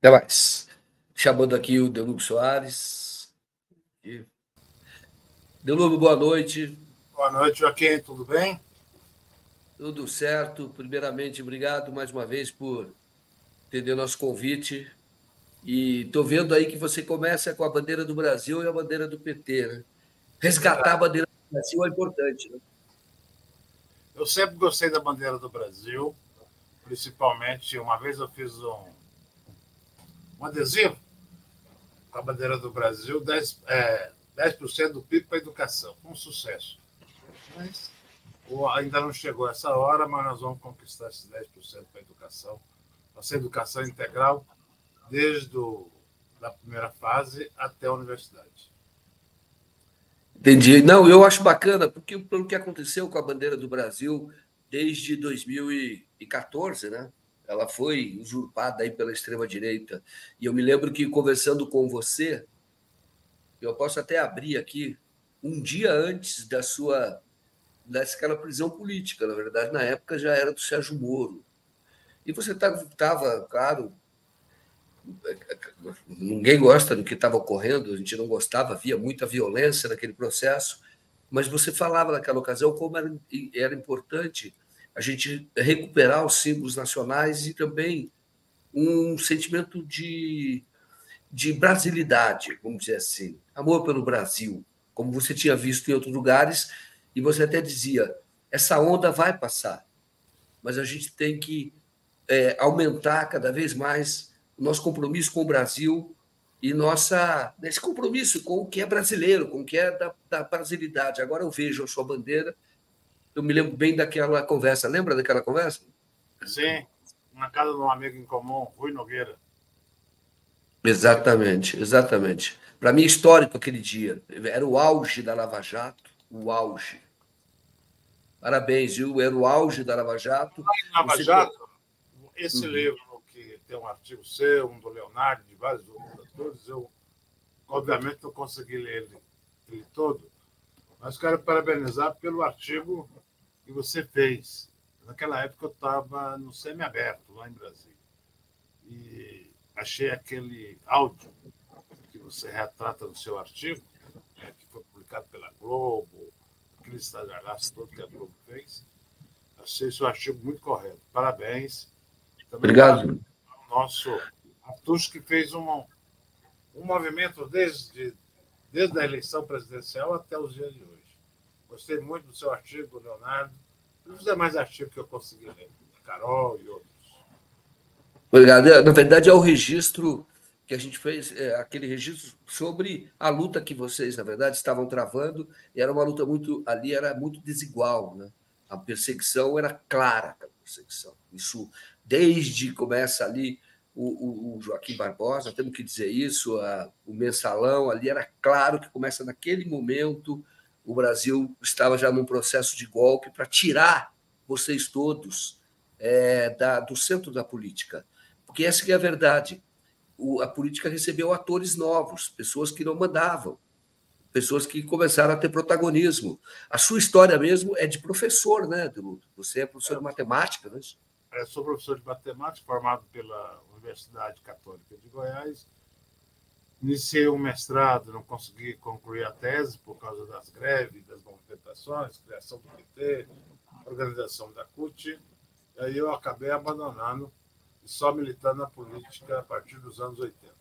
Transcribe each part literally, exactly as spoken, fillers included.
Até mais. Chamando aqui o Delubo Soares. Delubo, boa noite. Boa noite, Joaquim. Tudo bem? Tudo certo. Primeiramente, obrigado mais uma vez por atender nosso convite. E estou vendo aí que você começa com a bandeira do Brasil e a bandeira do P T, né? Resgatar a bandeira do Brasil é importante, né? Eu sempre gostei da bandeira do Brasil, principalmente, uma vez eu fiz um, um adesivo com a bandeira do Brasil, dez, é, dez por cento do P I B para a educação. Um sucesso. Mas ainda não chegou essa hora, mas nós vamos conquistar esses dez por cento para a educação. Nossa educação integral, desde o, da primeira fase até a universidade. Entendi. Não, eu acho bacana, porque pelo que aconteceu com a bandeira do Brasil desde dois mil e quatorze, né? Ela foi usurpada aí pela extrema-direita. E eu me lembro que, conversando com você, eu posso até abrir aqui, um dia antes da sua daquela prisão política, na verdade, na época já era do Sérgio Moro. E você estava, claro, ninguém gosta do que estava ocorrendo, a gente não gostava, havia muita violência naquele processo, mas você falava naquela ocasião como era, era importante a gente recuperar os símbolos nacionais e também um sentimento de, de brasilidade, vamos dizer assim, amor pelo Brasil, como você tinha visto em outros lugares, e você até dizia, essa onda vai passar, mas a gente tem que é, aumentar cada vez mais o nosso compromisso com o Brasil e nossa esse compromisso com o que é brasileiro, com o que é da, da brasilidade. Agora eu vejo a sua bandeira, eu me lembro bem daquela conversa. Lembra daquela conversa? Sim, na casa de um amigo em comum, Rui Nogueira. Exatamente, exatamente. Para mim, histórico aquele dia. Era o auge da Lava Jato, o auge. Parabéns, viu? Era o auge da Lava Jato. Em Lava Você... Jato, esse uhum. livro, que tem um artigo seu, um do Leonardo, de vários outros autores, eu, obviamente, não consegui ler ele, ele todo, mas quero parabenizar pelo artigo que você fez. Naquela época eu estava no semiaberto, lá em Brasília. E achei aquele áudio que você retrata no seu artigo, né, que foi publicado pela Globo, aquele estardalhaço todo que a Globo fez. Achei esse artigo muito correto. Parabéns. Também Obrigado. ao nosso Artucho, que fez um, um movimento desde, desde a eleição presidencial até os dias de hoje. Gostei muito do seu artigo, Leonardo, e dos demais artigos que eu consegui ler, Carol e outros. Obrigado. Na verdade, é o registro que a gente fez, é, aquele registro sobre a luta que vocês, na verdade, estavam travando, e era uma luta muito, ali era muito desigual, né? A perseguição era clara, a perseguição. Isso, desde começa ali o, o, o Joaquim Barbosa, temos que dizer isso, a, o mensalão, ali era claro que começa naquele momento, o Brasil estava já num processo de golpe para tirar vocês todos é, da, do centro da política. Porque essa que é a verdade. O, a política recebeu atores novos, pessoas que não mandavam, pessoas que começaram a ter protagonismo. A sua história mesmo é de professor, né, Deludo? Você é professor é, de matemática, né? Eu sou professor de matemática, formado pela Universidade Católica de Goiás. Iniciei um mestrado, não consegui concluir a tese por causa das greves, das movimentações, criação do P T, organização da C U T. E aí eu acabei abandonando e só militando na política a partir dos anos oitenta.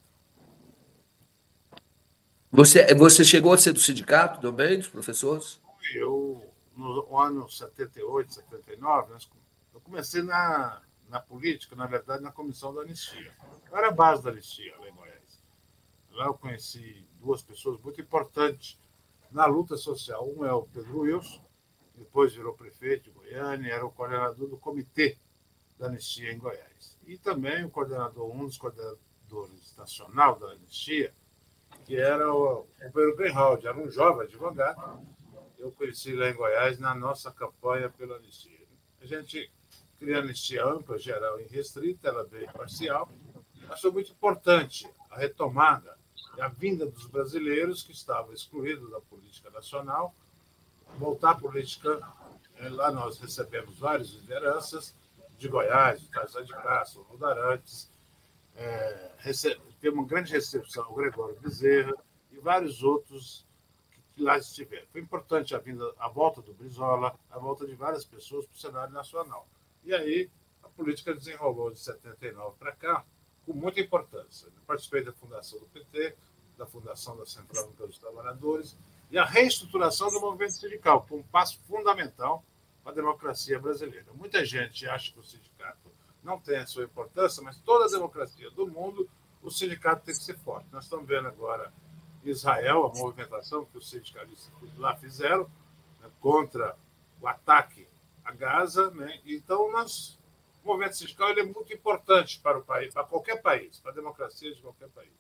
Você, você chegou a ser do sindicato também, dos professores? Eu, no ano setenta e oito, setenta e nove, eu comecei na, na política, na verdade, na comissão da anistia. Eu era a base da anistia lá em Goiás. Lá eu conheci duas pessoas muito importantes na luta social. Um é o Pedro Wilson, depois virou prefeito de Goiânia, era o coordenador do comitê da anistia em Goiás. E também o coordenador, um dos coordenadores nacional da anistia, que era o Pedro Greenhalgh, era um jovem advogado. Eu conheci lá em Goiás na nossa campanha pela anistia. A gente queria anistia ampla, geral e restrita, ela veio parcial, mas foi muito importante a retomada e a vinda dos brasileiros que estavam excluídos da política nacional, voltar à política. Lá nós recebemos várias lideranças de Goiás, o Tarzan de Castro, o Rodarantes, é, teve uma grande recepção ao Gregório Bezerra e vários outros que lá estiveram. Foi importante a, vinda, a volta do Brizola, a volta de várias pessoas para o cenário nacional. E aí a política desenrolou de setenta e nove para cá com muita importância. Eu participei da fundação do P T, da fundação da Central Única dos Trabalhadores e a reestruturação do movimento sindical, que foi um passo fundamental para a democracia brasileira. Muita gente acha que o sindicato não tem a sua importância, mas toda a democracia do mundo, o sindicato tem que ser forte. Nós estamos vendo agora Israel, a movimentação que os sindicalistas lá fizeram, né, contra o ataque a Gaza, né? Então, nós, o movimento sindical ele é muito importante para o país, para qualquer país, para a democracia de qualquer país.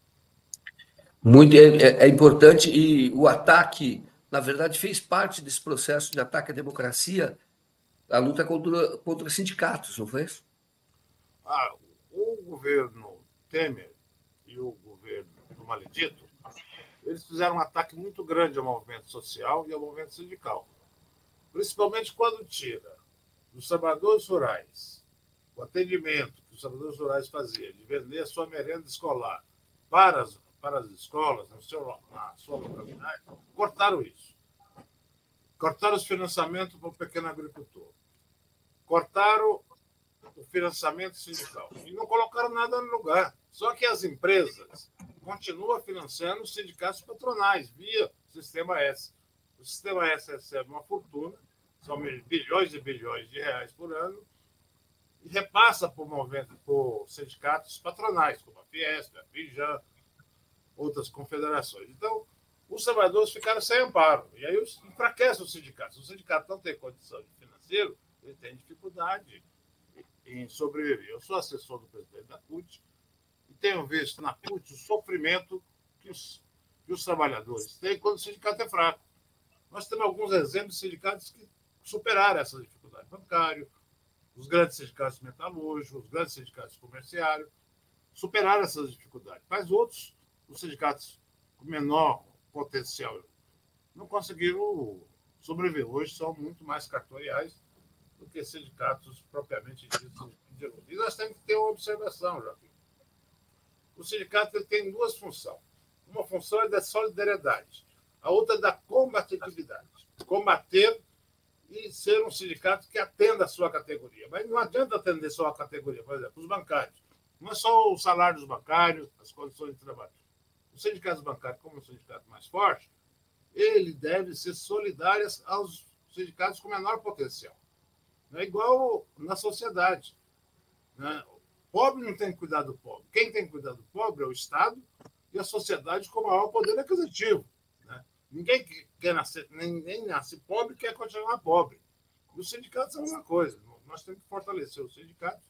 Muito é, é importante, e o ataque, na verdade, fez parte desse processo de ataque à democracia, a luta contra, contra sindicatos, não foi isso? Ah, o governo Temer e o governo do Maledito, eles fizeram um ataque muito grande ao movimento social e ao movimento sindical. Principalmente quando tira dos trabalhadores rurais o atendimento que os trabalhadores rurais faziam, de vender a sua merenda escolar para as, para as escolas, no seu, na sua localidade, cortaram isso. Cortaram os financiamentos para o pequeno agricultor. Cortaram o financiamento sindical. E não colocaram nada no lugar. Só que as empresas continuam financiando os sindicatos patronais via Sistema S. O Sistema S recebe uma fortuna, são bilhões e bilhões de reais por ano, e repassa por, movimento, por sindicatos patronais, como a Fiesp, a Fijan, outras confederações. Então, os trabalhadores ficaram sem amparo. E aí enfraquece os sindicatos. O sindicato não tem condição de financeiro, ele tem dificuldade em sobreviver. Eu sou assessor do presidente da C U T e tenho visto na C U T o sofrimento que os, que os trabalhadores têm quando o sindicato é fraco. Nós temos alguns exemplos de sindicatos que superaram essa dificuldade. Bancário, os grandes sindicatos metalúrgicos, os grandes sindicatos comerciários, superaram essas dificuldades. Mas outros, os sindicatos com menor potencial, não conseguiram sobreviver. Hoje são muito mais cartoriais do que sindicatos propriamente ditos. E nós temos que ter uma observação, Joaquim. O sindicato ele tem duas funções. Uma função é da solidariedade, a outra é da combatividade. Combater e ser um sindicato que atenda a sua categoria. Mas não adianta atender só a categoria, por exemplo, os bancários. Não é só o salário dos bancários, as condições de trabalho. Os sindicatos bancários, como o sindicato mais forte, ele deve ser solidário aos sindicatos com menor potencial. Não é igual na sociedade. Né? O pobre não tem que cuidar do pobre. Quem tem que cuidar do pobre é o Estado e a sociedade com maior poder aquisitivo. Né? Ninguém quer nascer, nem, nem nasce pobre quer continuar pobre. E os sindicatos são uma coisa. Nós temos que fortalecer os sindicatos.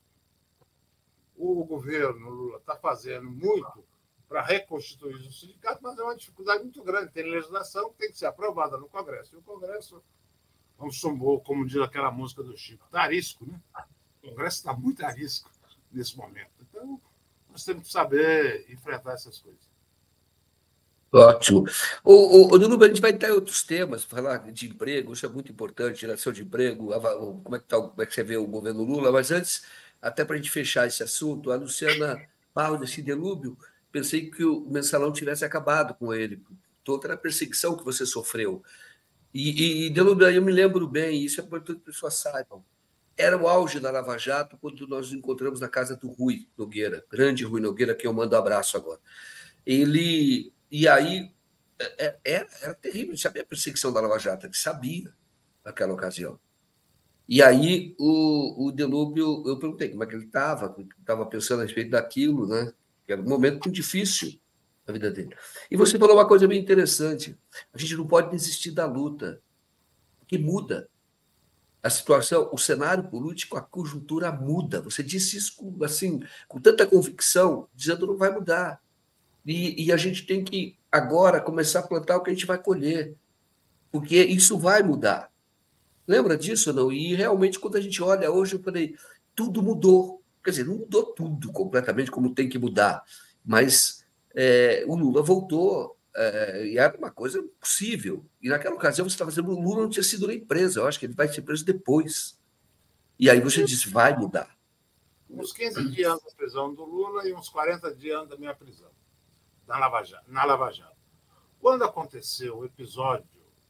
O governo Lula está fazendo muito para reconstituir os sindicatos, mas é uma dificuldade muito grande. Tem legislação que tem que ser aprovada no Congresso. E o Congresso é um sombor, como diz aquela música do Chico, está arisco, né? O Congresso está muito arisco nesse momento. Então, nós temos que saber enfrentar essas coisas. Ótimo. O, o, o Nuno, a gente vai ter outros temas, falar de emprego, isso é muito importante, geração de emprego, como é que, tá, como é que você vê o governo Lula, mas antes, até para a gente fechar esse assunto, a Luciana Barros desse delúbio, pensei que o mensalão tivesse acabado com ele, toda a perseguição que você sofreu. E, e, e delúbio, eu me lembro bem, isso é importante que as pessoas saibam, era o auge da Lava Jato quando nós nos encontramos na casa do Rui Nogueira, grande Rui Nogueira, que eu mando um abraço agora. Ele... E aí, era, era terrível, a gente sabia a perseguição da Lava Jato, a gente sabia naquela ocasião. E aí, o, o Delúbio, eu perguntei como é que ele estava, estava pensando a respeito daquilo, né? Que era um momento muito difícil na vida dele. E você falou uma coisa bem interessante, a gente não pode desistir da luta, que muda. A situação, o cenário político, a conjuntura muda. Você disse isso com, assim, com tanta convicção, dizendo que não vai mudar. E, e a gente tem que, agora, começar a plantar o que a gente vai colher, porque isso vai mudar. Lembra disso, não? E realmente, quando a gente olha hoje, eu falei, tudo mudou. Quer dizer, não mudou tudo completamente como tem que mudar, mas é, o Lula voltou, é, e era uma coisa possível. E naquela ocasião, você estava dizendo, o Lula não tinha sido nem preso, eu acho que ele vai ser preso depois. E aí você disse, vai mudar. uns quinze dias da prisão do Lula e uns quarenta dias da minha prisão, na Lava Jato. Na Lava Jato. Quando aconteceu o episódio,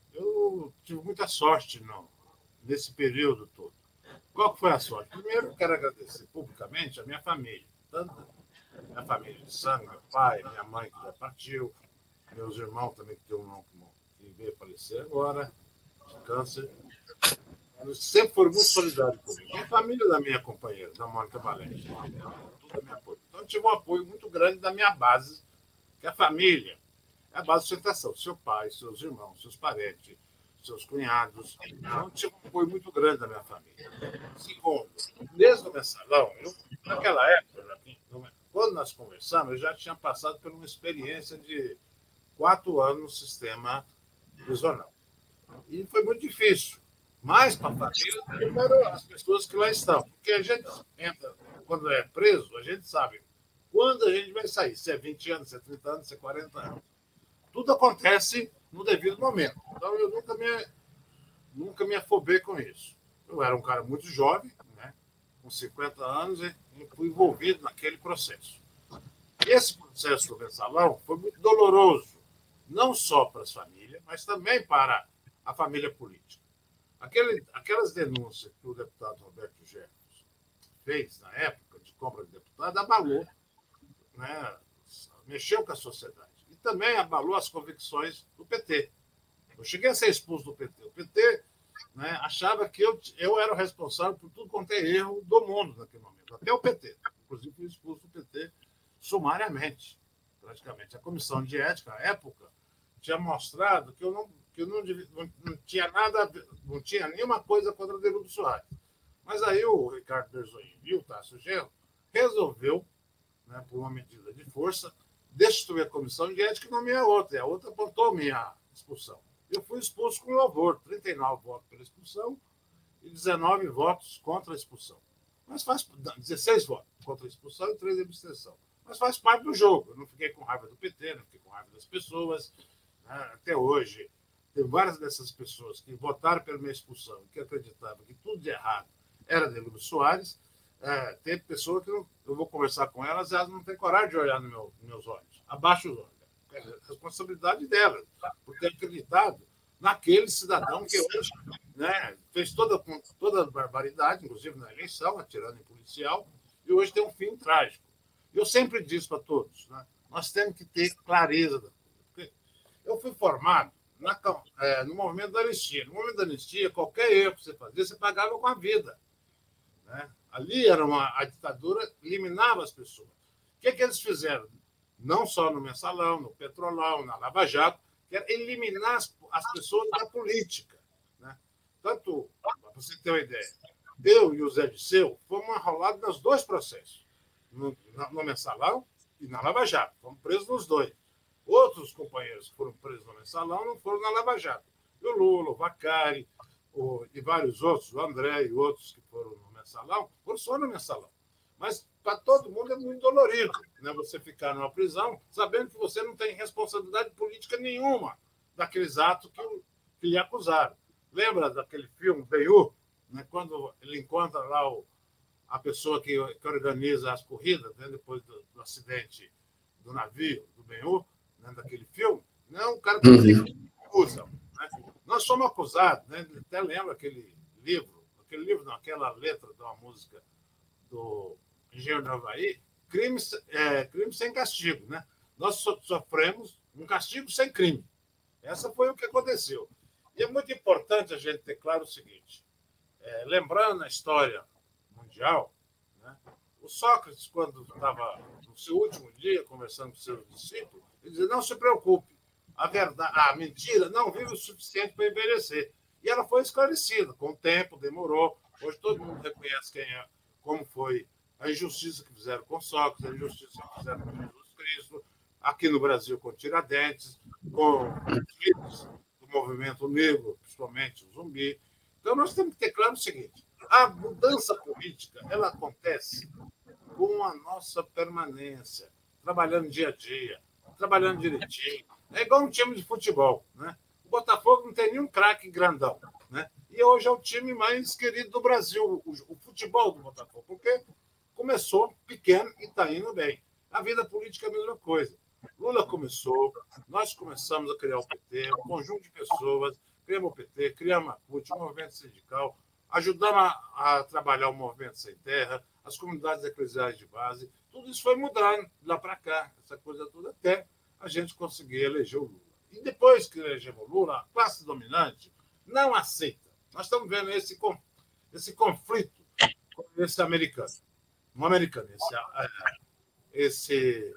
eu tive muita sorte não, nesse período todo. Qual foi a sorte? Primeiro, eu quero agradecer publicamente a minha família, tanto a minha família de sangue, meu pai, minha mãe que já partiu, meus irmãos também, que tem um irmão que veio falecer agora, de câncer. Eles sempre foram muito solidários comigo. E a família da minha companheira, da Mônica Valente, tudo me apoio. Então, eu tive um apoio muito grande da minha base, que é a família é a base de sustentação. Seu pai, seus irmãos, seus parentes, seus cunhados. Então, eu tive um apoio muito grande da minha família. Segundo, desde o mensalão, eu, naquela época, quando nós conversamos, eu já tinha passado por uma experiência de quatro anos no sistema prisional. E foi muito difícil. Mas, para a família, primeiro as pessoas que lá estão. Porque a gente entra, quando é preso, a gente sabe quando a gente vai sair. Se é vinte anos, se é trinta anos, se é quarenta anos. Tudo acontece no devido momento. Então, eu nunca me, nunca me afobei com isso. Eu era um cara muito jovem, né, com cinquenta anos, e fui envolvido naquele processo. E esse processo do mensalão foi muito doloroso, não só para as famílias, mas também para a família política. Aquele, aquelas denúncias que o deputado Roberto Jefferson fez na época de compra de deputado abalou, né, mexeu com a sociedade. E também abalou as convicções do P T. Eu cheguei a ser expulso do P T. O P T, né, achava que eu, eu era o responsável por tudo quanto é erro do mundo naquele momento. Até o P T. Inclusive, fui expulso do P T sumariamente, praticamente. A comissão de ética, à época, tinha mostrado que eu não que eu não, não, não tinha nada, não tinha nenhuma coisa contra o Delúbio Soares. Mas aí o Ricardo Berzoim e o Tássio Genro resolveu, né, por uma medida de força, destituir a comissão de ética e nomear outra. E a outra apontou a minha expulsão. Eu fui expulso com louvor, trinta e nove votos pela expulsão e dezenove votos contra a expulsão. Mas faz dezesseis votos contra a expulsão e três de abstenção. Mas faz parte do jogo. Eu não fiquei com raiva do P T, não fiquei com raiva das pessoas. Né, até hoje, tem várias dessas pessoas que votaram pela minha expulsão, que acreditavam que tudo de errado era Delúbio Soares. É, tem pessoas que eu, eu vou conversar com elas e elas não têm coragem de olhar no meu, nos meus olhos. Abaixo os olhos. É a responsabilidade delas, por ter acreditado naquele cidadão que hoje, né, fez toda, toda a barbaridade, inclusive na eleição, atirando em policial, e hoje tem um fim trágico. Eu sempre disse para todos, né, nós temos que ter clareza. Eu fui formado Na, é, no movimento da anistia. No movimento da anistia, qualquer erro que você fazia, você pagava com a vida. Né? Ali era uma, a ditadura eliminava as pessoas. O que, é que eles fizeram? Não só no Mensalão, no Petrolão, na Lava Jato, que era eliminar as, as pessoas da política. Né? Tanto, para você ter uma ideia, eu e o Zé Disseu fomos enrolados nos dois processos, no, no Mensalão e na Lava Jato. Fomos presos nos dois. Outros companheiros que foram presos no Mensalão não foram na Lava Jato. E o Lula, o Vacari, o, e vários outros, o André e outros que foram no Mensalão, foram só no Mensalão. Mas para todo mundo é muito dolorido, né, você ficar numa prisão sabendo que você não tem responsabilidade política nenhuma daqueles atos que, que lhe acusaram. Lembra daquele filme, Ben-Hur, né, quando ele encontra lá o, a pessoa que, que organiza as corridas, né, depois do, do acidente do navio, do Ben-Hur, daquele filme, não, o cara que uhum. acusa. Né? Nós somos acusados, né? Até lembra aquele livro, aquele livro, não, aquela letra de uma música do Engenheiro do Havaí, crime, é, crime sem castigo. Né? Nós so, sofremos um castigo sem crime. Essa foi o que aconteceu. E é muito importante a gente ter claro o seguinte, é, lembrando a história mundial, né? O Sócrates, quando estava no seu último dia conversando com seus discípulos, ele dizia, não se preocupe, a, verdade, a mentira não vive o suficiente para envelhecer. E ela foi esclarecida, com o tempo, demorou. Hoje todo mundo reconhece quem é, como foi a injustiça que fizeram com Sócrates, a injustiça que fizeram com Jesus Cristo, aqui no Brasil com Tiradentes, com os líderes do movimento negro, principalmente o Zumbi. Então nós temos que ter claro o seguinte, a mudança política ela acontece com a nossa permanência, trabalhando dia a dia, trabalhando direitinho. É igual um time de futebol. Né? O Botafogo não tem nenhum craque grandão. Né? E hoje é o time mais querido do Brasil, o, o futebol do Botafogo. Porque começou pequeno e está indo bem. A vida política é a mesma coisa. Lula começou, nós começamos a criar o P T, um conjunto de pessoas, criamos o P T, criamos a CUT, um movimento sindical, ajudamos a, a trabalhar o movimento sem terra, as comunidades eclesiais de base, tudo isso foi mudando lá para cá, essa coisa toda, até a gente conseguir eleger o Lula. E depois que elegemos o Lula, a classe dominante não aceita. Nós estamos vendo esse, esse conflito com esse americano, um americano, esse, esse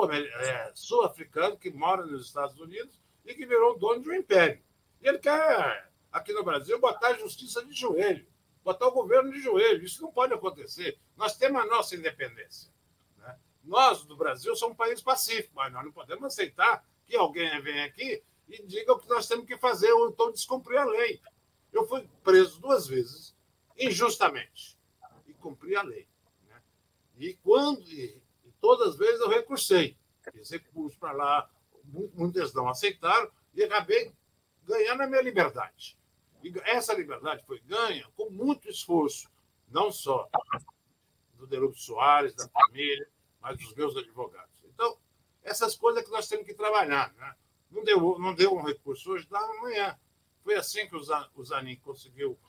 sul-africano que mora nos Estados Unidos e que virou dono de um império. E ele quer, aqui no Brasil, botar a justiça de joelho, botar o governo de joelho. Isso não pode acontecer. Nós temos a nossa independência. Né? Nós, do Brasil, somos um país pacífico, mas nós não podemos aceitar que alguém venha aqui e diga o que nós temos que fazer ou então descumprir a lei. Eu fui preso duas vezes, injustamente, e cumpri a lei. Né? E, quando, e, e todas as vezes eu recursei. Fiz recurso para lá, muitas não aceitaram, e acabei ganhando a minha liberdade. E essa liberdade foi ganha com muito esforço, não só do Delúbio Soares, da família, mas dos meus advogados. Então, essas coisas que nós temos que trabalhar. Né? Não deu, não deu um recurso hoje, dá amanhã. Foi assim que o Zanin conseguiu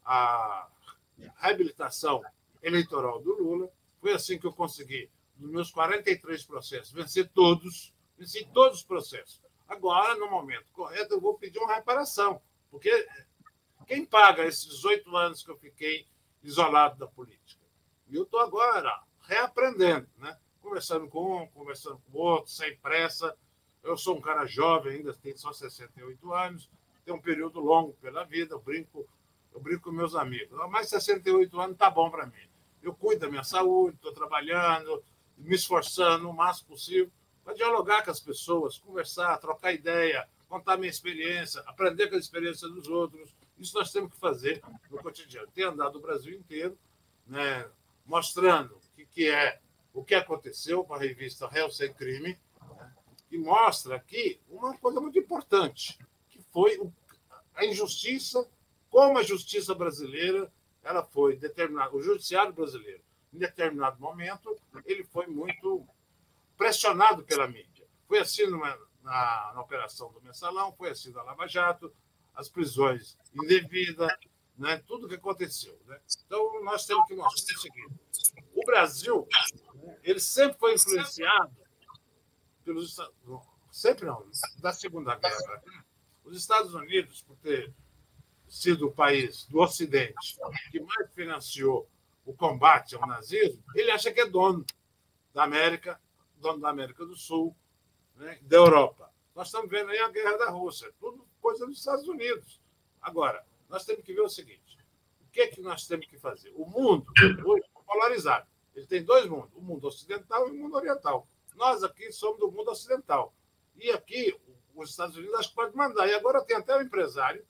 a reabilitação eleitoral do Lula. Foi assim que eu consegui, nos meus quarenta e três processos, vencer todos, venci todos os processos. Agora, no momento correto, eu vou pedir uma reparação, porque quem paga esses dezoito anos que eu fiquei isolado da política? E eu estou agora reaprendendo, né? Conversando com um, conversando com o outro, sem pressa. Eu sou um cara jovem, ainda tenho só sessenta e oito anos, tenho um período longo pela vida, eu brinco, eu brinco com meus amigos. Mais sessenta e oito anos está bom para mim. Eu cuido da minha saúde, estou trabalhando, me esforçando o máximo possível para dialogar com as pessoas, conversar, trocar ideia, contar minha experiência, aprender com a experiência dos outros. Isso nós temos que fazer no cotidiano. Tenho andado o Brasil inteiro, né, mostrando o que, que é, o que aconteceu com a revista Réu Sem Crime, né, e mostra aqui uma coisa muito importante, que foi a injustiça, como a justiça brasileira ela foi determinada, o judiciário brasileiro, em determinado momento, ele foi muito pressionado pela mídia. Foi assim numa, na, na operação do Mensalão, foi assim na Lava Jato, as prisões indevidas, né, tudo que aconteceu. Né? Então, nós temos que mostrar o seguinte: o Brasil ele sempre foi influenciado pelos sempre não, da Segunda Guerra. Os Estados Unidos, por ter sido o país do Ocidente que mais financiou o combate ao nazismo, ele acha que é dono da América, dono da América do Sul, né, da Europa. Nós estamos vendo aí a guerra da Rússia, tudo coisa dos Estados Unidos. Agora, nós temos que ver o seguinte: o que é que nós temos que fazer? O mundo hoje é polarizado. Ele tem dois mundos, o mundo ocidental e o mundo oriental. Nós aqui somos do mundo ocidental. E aqui, os Estados Unidos acho que pode mandar. E agora tem até um empresário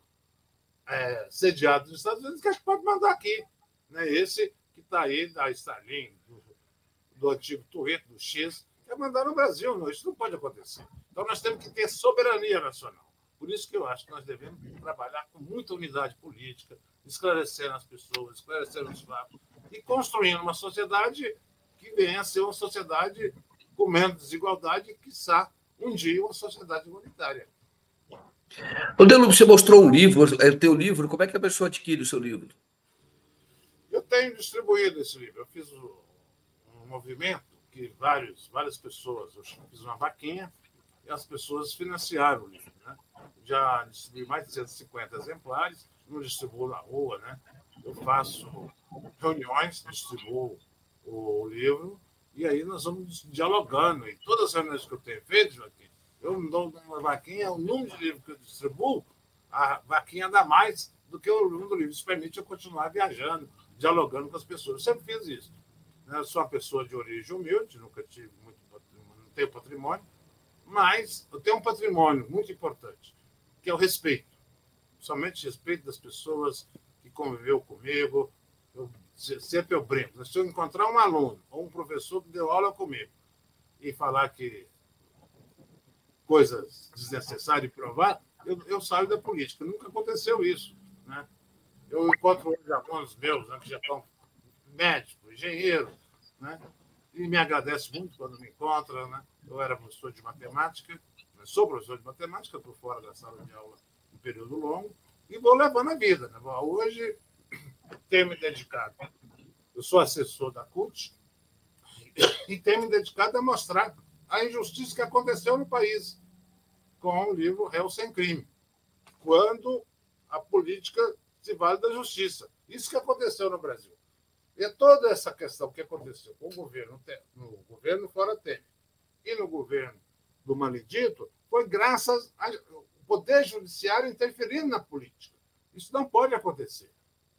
é, sediado nos Estados Unidos que acho que pode mandar aqui. Né? Esse que está aí, da Stalin, do, do antigo Twitter, do X, quer mandar no Brasil. Não, isso não pode acontecer. Então, nós temos que ter soberania nacional. Por isso que eu acho que nós devemos trabalhar com muita unidade política, esclarecendo as pessoas, esclarecendo os fatos e construindo uma sociedade que venha a ser uma sociedade com menos desigualdade e, quiçá, um dia, uma sociedade igualitária. O Delúbio, você mostrou um livro, é o teu livro, como é que a pessoa adquire o seu livro? Eu tenho distribuído esse livro. Eu fiz um movimento que vários, várias pessoas, eu fiz uma vaquinha e as pessoas financiaram o livro. Né? Já distribuí mais de cento e cinquenta exemplares, não distribuo na rua, né? Eu faço reuniões, distribuo o livro, e aí nós vamos dialogando. E todas as reuniões que eu tenho feito, Joaquim, eu me dou uma vaquinha, o número de livros que eu distribuo, a vaquinha dá mais do que o número do livro. Isso permite eu continuar viajando, dialogando com as pessoas. Eu sempre fiz isso. Eu sou uma pessoa de origem humilde, nunca tive muito patrimônio, não tenho patrimônio, mas eu tenho um patrimônio muito importante, que é o respeito. Somente respeito das pessoas que conviveu comigo. Eu, sempre eu brinco. Se eu encontrar um aluno ou um professor que deu aula comigo e falar que coisas desnecessárias e provar, eu, eu saio da política. Nunca aconteceu isso. Né? Eu encontro hoje alunos meus, né, que já estão médicos, engenheiros, né? E me agradece muito quando me encontra, né? Eu era professor de matemática, sou professor de matemática, estou fora da sala de aula um período longo, e vou levando a vida, né? Hoje, tenho me dedicado. Eu sou assessor da C U T e tenho me dedicado a mostrar a injustiça que aconteceu no país com o livro Réu Sem Crime, quando a política se vale da justiça. Isso que aconteceu no Brasil. E toda essa questão que aconteceu com o governo, no governo fora Temer e no governo do Maledito foi graças ao Poder Judiciário interferindo na política. Isso não pode acontecer.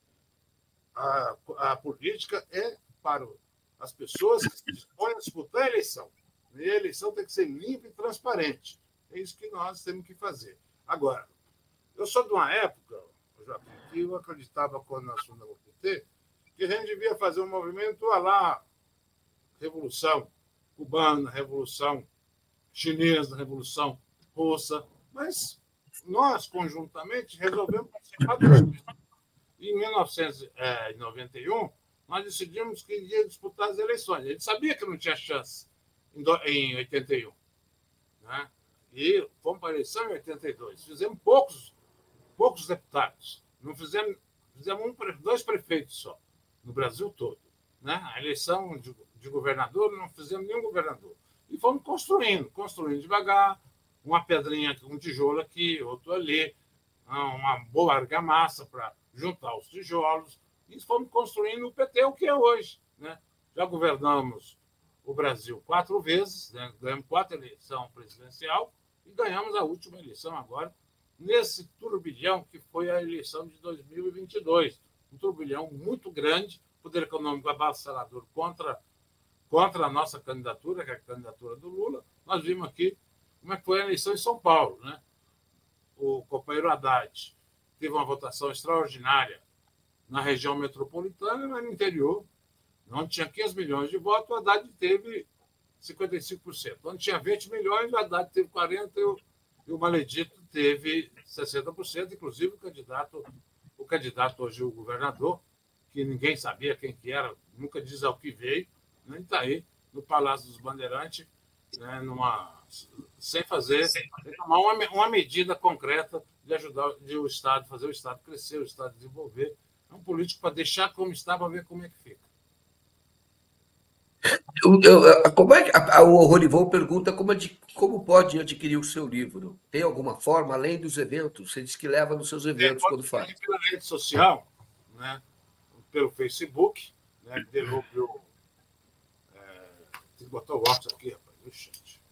A, a política é para as pessoas que se dispõem a disputar a eleição. E a eleição tem que ser limpa e transparente. É isso que nós temos que fazer. Agora, eu sou de uma época, Joaquim, que eu acreditava, quando nós fundamos o P T, que a gente devia fazer um movimento a lá, Revolução Cubana, Revolução Chinesa, Revolução Russa, mas nós, conjuntamente, resolvemos participar disso. Em mil novecentos e noventa e um, nós decidimos que ia disputar as eleições. A gente sabia que não tinha chance em oitenta e um. Né? E fomos para a eleição em oitenta e dois. Fizemos poucos, poucos deputados. Não fizemos, fizemos um, dois prefeitos só, no Brasil todo. Né? A eleição de, de governador, não fizemos nenhum governador. E fomos construindo, construindo devagar, uma pedrinha, um tijolo aqui, outro ali, uma boa argamassa para juntar os tijolos, e fomos construindo o P T, o que é hoje. Né? Já governamos o Brasil quatro vezes, né? Ganhamos quatro eleições presidencial e ganhamos a última eleição agora, nesse turbilhão que foi a eleição de dois mil e vinte e dois. Um turbilhão muito grande, poder econômico avassalador contra, contra a nossa candidatura, que é a candidatura do Lula. Nós vimos aqui como é que foi a eleição em São Paulo. Né? O companheiro Haddad teve uma votação extraordinária na região metropolitana, mas no interior, onde tinha quinze milhões de votos, o Haddad teve cinquenta e cinco por cento. Onde tinha vinte milhões, o Haddad teve quarenta por cento e o Maledito teve sessenta por cento, inclusive o candidato, o candidato hoje, o governador, que ninguém sabia quem que era, nunca diz ao que veio, nem está aí no Palácio dos Bandeirantes, né, numa, sem fazer, sem tomar uma, uma medida concreta de ajudar de o Estado, fazer o Estado crescer, o Estado desenvolver. É um político para deixar como está, para ver como é que fica. Eu, eu, como é que, a, o Rorival pergunta como, ad, como pode adquirir o seu livro? Tem alguma forma, além dos eventos? Você diz que leva nos seus eventos é, quando faz. Pela rede social, né, pelo Facebook, né, Delúbio. É, tem que botar o óculos aqui, rapaz. Gente.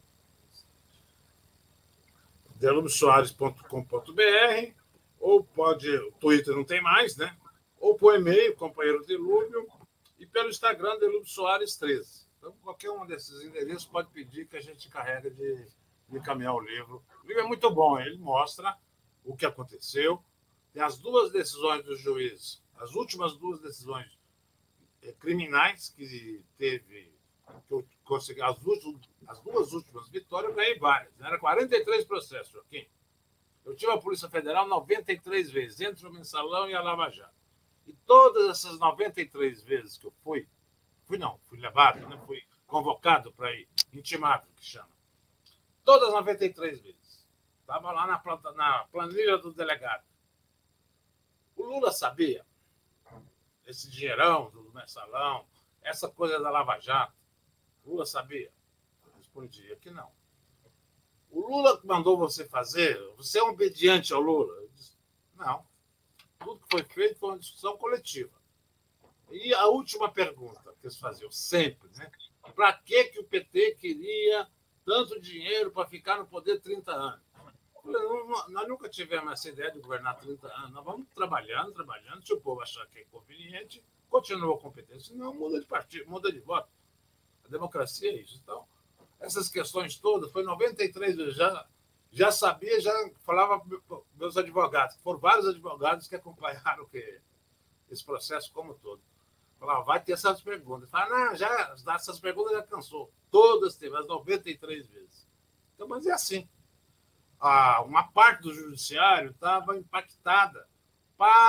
delúbio soares ponto com ponto b r, ou pode, o Twitter não tem mais, né? Ou por e-mail, companheiro Delúbio, e pelo Instagram, Delúbio Soares treze. Então, qualquer um desses endereços pode pedir que a gente carregue de, de encaminhar o livro. O livro é muito bom, ele mostra o que aconteceu. Tem as duas decisões do juiz, as últimas duas decisões criminais que teve, que eu consegui, as, últimas, as duas últimas vitórias, eu ganhei várias. Era quarenta e três processos, Joaquim. Eu tive a Polícia Federal noventa e três vezes, entre o Mensalão e a Lava Jato. E todas essas noventa e três vezes que eu fui, fui não, fui levado, né? Fui convocado para ir, intimado, que chama. Todas as noventa e três vezes. Estava lá na, planta, na planilha do delegado. O Lula sabia esse dinheirão do Mensalão, essa coisa da Lava Jato. O Lula sabia? Eu respondia que não. O Lula mandou você fazer, você é um obediente ao Lula? Eu disse, não. Tudo que foi feito foi uma discussão coletiva. E a última pergunta que eles faziam, sempre, né? Para que, que o P T queria tanto dinheiro para ficar no poder trinta anos? Nós nunca tivemos essa ideia de governar trinta anos. Nós vamos trabalhando, trabalhando. Se o povo achar que é conveniente, continua a competência. Senão, muda de partido, muda de voto. A democracia é isso. Então, essas questões todas, foi noventa e três vezes. Já, já sabia, já falava para meus advogados. Foram vários advogados que acompanharam que, esse processo como todo. Falava, vai ter essas perguntas. Falava, não, já, essas perguntas já cansou. Todas teve, as noventa e três vezes. Então, mas é assim. Ah, uma parte do judiciário estava impactada para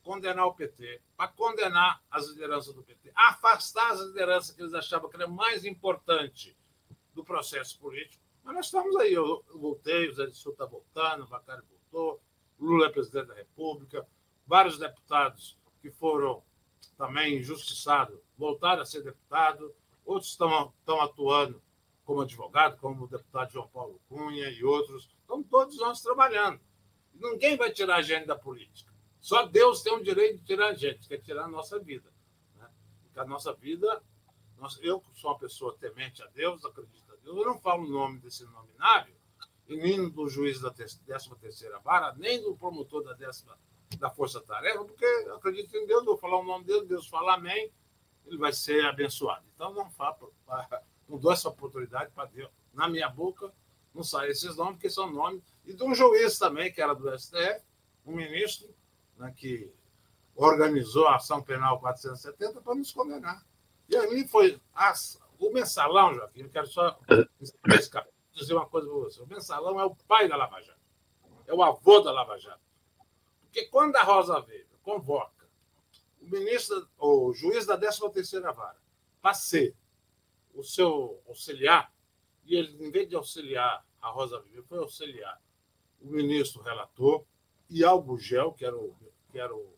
condenar o P T, para condenar as lideranças do P T, afastar as lideranças que eles achavam que era mais importante do processo político. Mas nós estamos aí. Eu, eu voltei, o Zé de Sul está voltando, o Vacari voltou, o Lula é presidente da República, vários deputados que foram também injustiçados voltaram a ser deputados, outros estão, estão atuando como advogado, como o deputado João Paulo Cunha e outros. Estão todos nós trabalhando. Ninguém vai tirar a gente da política. Só Deus tem o direito de tirar a gente, que é tirar a nossa vida. Né? Porque a nossa vida... Eu sou uma pessoa temente a Deus, acredito a Deus, eu não falo o nome desse nominário, e nem do juiz da décima terceira vara, nem do promotor da décima da força-tarefa, porque eu acredito em Deus, vou falar o nome dele, Deus fala amém, ele vai ser abençoado. Então, não, falo, não dou essa oportunidade para Deus. Na minha boca não saem esses nomes, porque são nomes, e de um juiz também, que era do S T F, um ministro, né, que organizou a ação penal quatrocentos e setenta para nos condenar. E ali foi as, o Mensalão, Joaquim, eu quero só dizer uma coisa para você. O Mensalão é o pai da Lava Jato, é o avô da Lava Jato. Porque quando a Rosa Weber convoca o ministro, o juiz da décima terceira vara para ser o seu auxiliar, e ele, em vez de auxiliar a Rosa Weber, foi auxiliar o ministro relator e Albugel, que era o, que era o,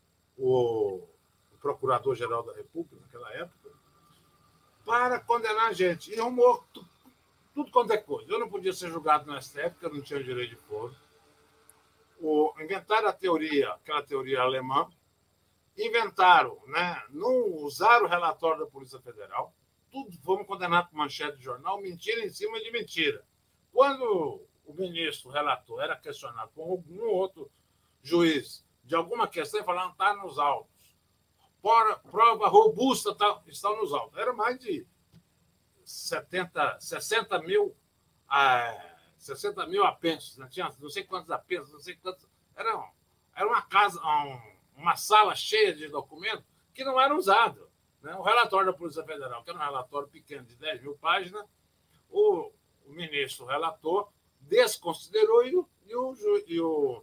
o procurador-geral da República naquela época, para condenar a gente. E arrumou tudo, tudo quanto é coisa. Eu não podia ser julgado no S T F, porque eu não tinha direito de foro. O, inventaram a teoria, aquela teoria alemã, inventaram, né, não usaram o relatório da Polícia Federal, tudo fomos condenados por manchete de jornal, mentira em cima de mentira. Quando o ministro relator era questionado por algum outro juiz de alguma questão, falando está nos autos. Prova robusta tá, está nos autos. Era mais de setenta, sessenta mil, ah, sessenta mil apensos, não tinha não sei quantos apensos, não sei quantos. Era, era uma casa, um, uma sala cheia de documentos que não eram usados. Né? O relatório da Polícia Federal, que era um relatório pequeno de dez mil páginas, o, o ministro relator desconsiderou e o, e o, e o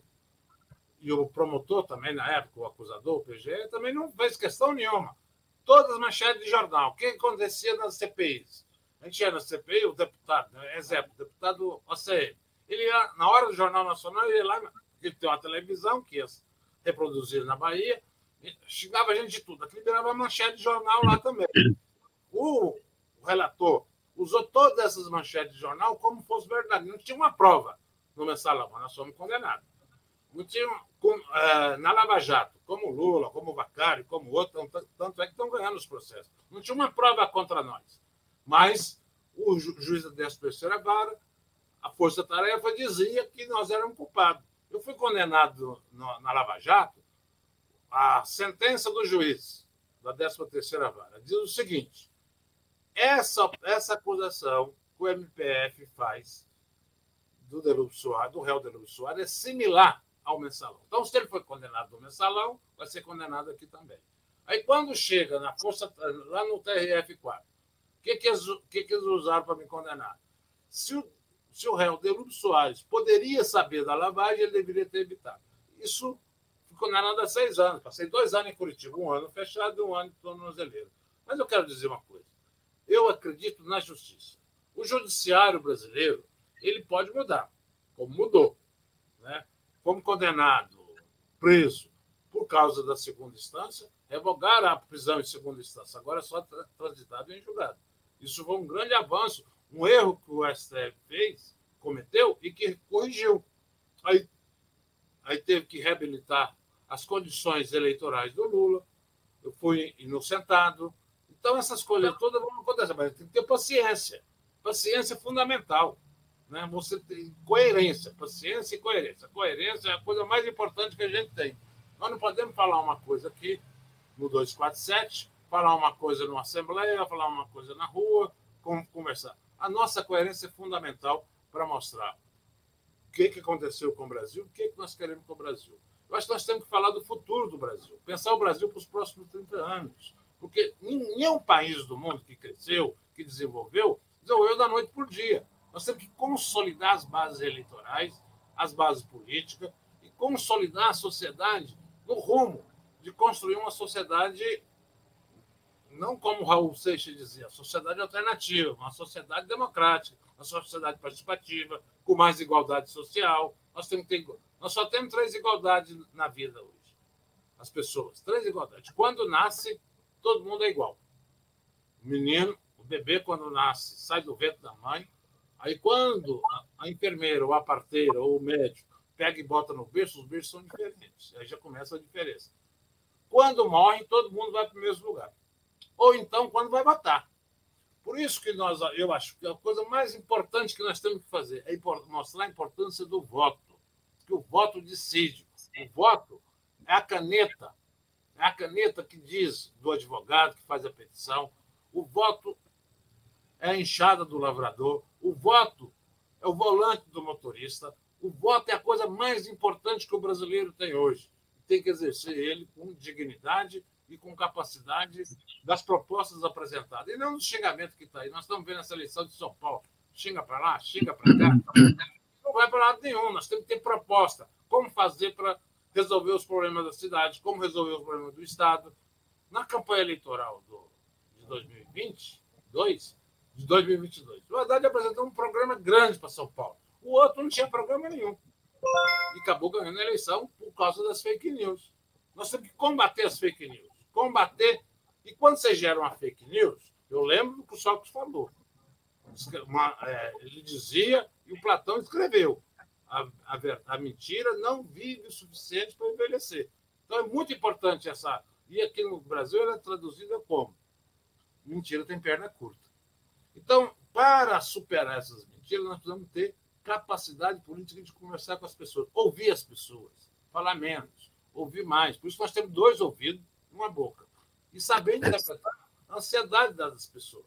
E o promotor também, na época, o acusador, o P G, também não fez questão nenhuma. Todas as manchetes de jornal. O que acontecia nas C P Is? A gente ia na C P I, o deputado, né? Exemplo, o deputado O C M. Ele ia, na hora do Jornal Nacional, ele ia lá, ele tem uma televisão que ia reproduzir na Bahia, xingava a gente de tudo. Aquilo virava manchete de jornal lá também. O, o relator usou todas essas manchetes de jornal como fosse verdade. Não tinha uma prova no Mensalão, mas nós fomos condenados. Não tinha, com, uh, na Lava Jato, como Lula, como Vacari, como outro, tanto é que estão ganhando os processos. Não tinha uma prova contra nós. Mas o ju juiz da décima terceira vara, a força-tarefa, dizia que nós éramos culpados. Eu fui condenado no, na Lava Jato, a sentença do juiz da décima terceira vara diz o seguinte: essa, essa acusação que o M P F faz do Delúbio Soares, do réu Delúbio Soares, é similar ao Mensalão. Então, se ele foi condenado no Mensalão, vai ser condenado aqui também. Aí, quando chega na força, lá no T R F quatro, o que, que, eles, que, que eles usaram para me condenar? Se o, se o réu Delúbio Soares poderia saber da lavagem, ele deveria ter evitado. Isso fui condenado há seis anos. Passei dois anos em Curitiba, um ano fechado e um ano de tornozeleiro. Mas eu quero dizer uma coisa. Eu acredito na justiça. O judiciário brasileiro, ele pode mudar, como mudou, né? Como condenado, preso por causa da segunda instância, revogaram a prisão em segunda instância, agora é só transitado em julgado. Isso foi um grande avanço, um erro que o S T F fez, cometeu e que corrigiu. Aí, aí teve que reabilitar as condições eleitorais do Lula, eu fui inocentado. Então, essas coisas todas vão acontecer, mas tem que ter paciência. Paciência é fundamental. Né? Você tem coerência, paciência e coerência. Coerência é a coisa mais importante que a gente tem. Nós não podemos falar uma coisa aqui no duzentos e quarenta e sete, falar uma coisa numa assembleia, falar uma coisa na rua, conversar. A nossa coerência é fundamental para mostrar o que, que aconteceu com o Brasil, o que, que nós queremos com o Brasil. Eu acho que nós temos que falar do futuro do Brasil, pensar o Brasil para os próximos trinta anos. Porque nenhum país do mundo que cresceu, que desenvolveu, desenvolveu da noite por dia. Nós temos que consolidar as bases eleitorais, as bases políticas, e consolidar a sociedade no rumo de construir uma sociedade, não como Raul Seixas dizia, sociedade alternativa, uma sociedade democrática, uma sociedade participativa, com mais igualdade social. Nós, temos que ter, nós só temos três igualdades na vida hoje. As pessoas, três igualdades. Quando nasce, todo mundo é igual. O menino, o bebê, quando nasce, sai do ventre da mãe. Aí, quando a enfermeira, ou a parteira, ou o médico pega e bota no berço, os berços são diferentes. Aí já começa a diferença. Quando morre, todo mundo vai para o mesmo lugar. Ou então, quando vai matar. Por isso que nós, eu acho que a coisa mais importante que nós temos que fazer é mostrar a importância do voto. Que o voto decide. O voto é a caneta. É a caneta que diz do advogado que faz a petição. O voto é a enxada do lavrador. O voto é o volante do motorista. O voto é a coisa mais importante que o brasileiro tem hoje. Tem que exercer ele com dignidade e com capacidade das propostas apresentadas. E não do xingamento que está aí. Nós estamos vendo essa eleição de São Paulo. Xinga para lá, xinga para cá. Não vai para lado nenhum. Nós temos que ter proposta. Como fazer para resolver os problemas da cidade, como resolver os problemas do Estado. Na campanha eleitoral do, de dois mil e vinte e dois, de dois mil e vinte e dois, o Haddad apresentou um programa grande para São Paulo. O outro não tinha programa nenhum. E acabou ganhando a eleição por causa das fake news. Nós temos que combater as fake news. Combater. E quando você gera uma fake news, eu lembro do que o Sócrates falou. Uma, é, ele dizia, e o Platão escreveu, a, a, a mentira não vive o suficiente para envelhecer. Então é muito importante essa. E aqui no Brasil ela é traduzida como: mentira tem perna curta. Então, para superar essas mentiras, nós precisamos ter capacidade política de conversar com as pessoas, ouvir as pessoas, falar menos, ouvir mais. Por isso nós temos dois ouvidos e uma boca. E saber interpretar a ansiedade das pessoas.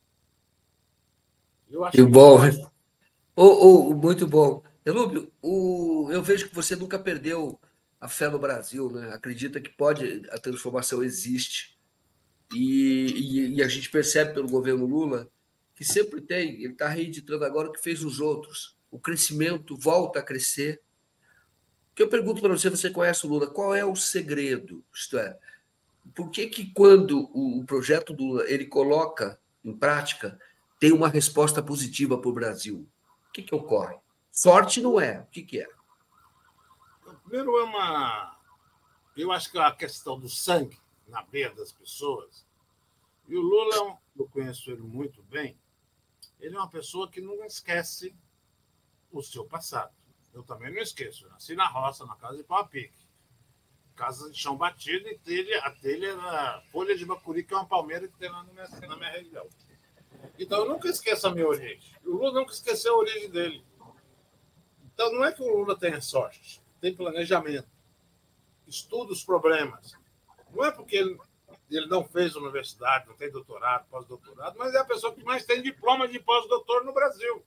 Eu acho que bom. Oh, oh, muito bom. Elúbio, o, eu vejo que você nunca perdeu a fé no Brasil, né? Acredita que pode, a transformação existe. E, e, e a gente percebe pelo governo Lula que sempre tem, ele está reeditando agora o que fez os outros. O crescimento volta a crescer. O que eu pergunto para você, você conhece o Lula, qual é o segredo? Isto é, por que que quando o projeto do Lula ele coloca em prática, tem uma resposta positiva para o Brasil? O que que ocorre? Sorte não é. O que que é? Primeiro, é uma... eu acho que é a questão do sangue na veia das pessoas. E o Lula, eu conheço ele muito bem, ele é uma pessoa que não esquece o seu passado. Eu também não esqueço. Eu nasci na roça, na casa de pau a pique. Casa de chão batido e telha, a telha era folha de bacuri, que é uma palmeira que tem lá na minha, na minha região. Então, eu nunca esqueço a minha origem. O Lula nunca esqueceu a origem dele. Então, não é que o Lula tenha sorte. Tem planejamento. Estuda os problemas. Não é porque ele, ele não fez universidade, não tem doutorado, pós-doutorado, mas é a pessoa que mais tem diploma de pós-doutor no Brasil.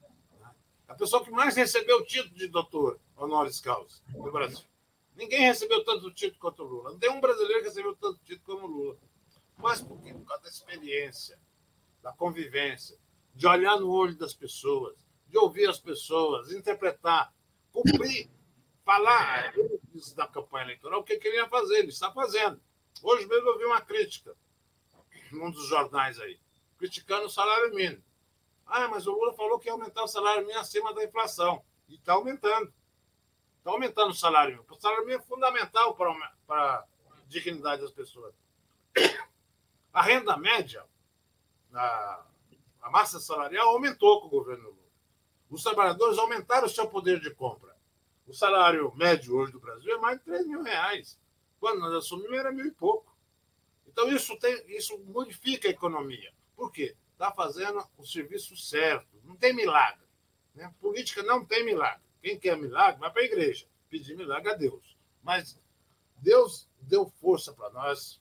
A pessoa que mais recebeu o título de doutor honoris causa no Brasil. Ninguém recebeu tanto título quanto o Lula. Não tem um brasileiro que recebeu tanto título como o Lula. Mas por quê? Por causa da experiência, da convivência, de olhar no olho das pessoas, de ouvir as pessoas, interpretar, cumprir, falar. Ele disse na campanha eleitoral o que ele ia fazer, ele está fazendo. Hoje mesmo eu vi uma crítica num dos jornais aí, criticando o salário mínimo. Ah, mas o Lula falou que ia aumentar o salário mínimo acima da inflação. E está aumentando. Está aumentando o salário mínimo. O salário mínimo é fundamental para a, para a dignidade das pessoas. A renda média, a, a massa salarial aumentou com o governo Lula. Os trabalhadores aumentaram o seu poder de compra. O salário médio hoje do Brasil é mais de três mil reais. Quando nós assumimos era mil e pouco. Então, isso, tem, isso modifica a economia. Por quê? Está fazendo o serviço certo. Não tem milagre. Né? Política não tem milagre. Quem quer milagre, vai para a igreja. Pedir milagre a Deus. Mas Deus deu força para nós.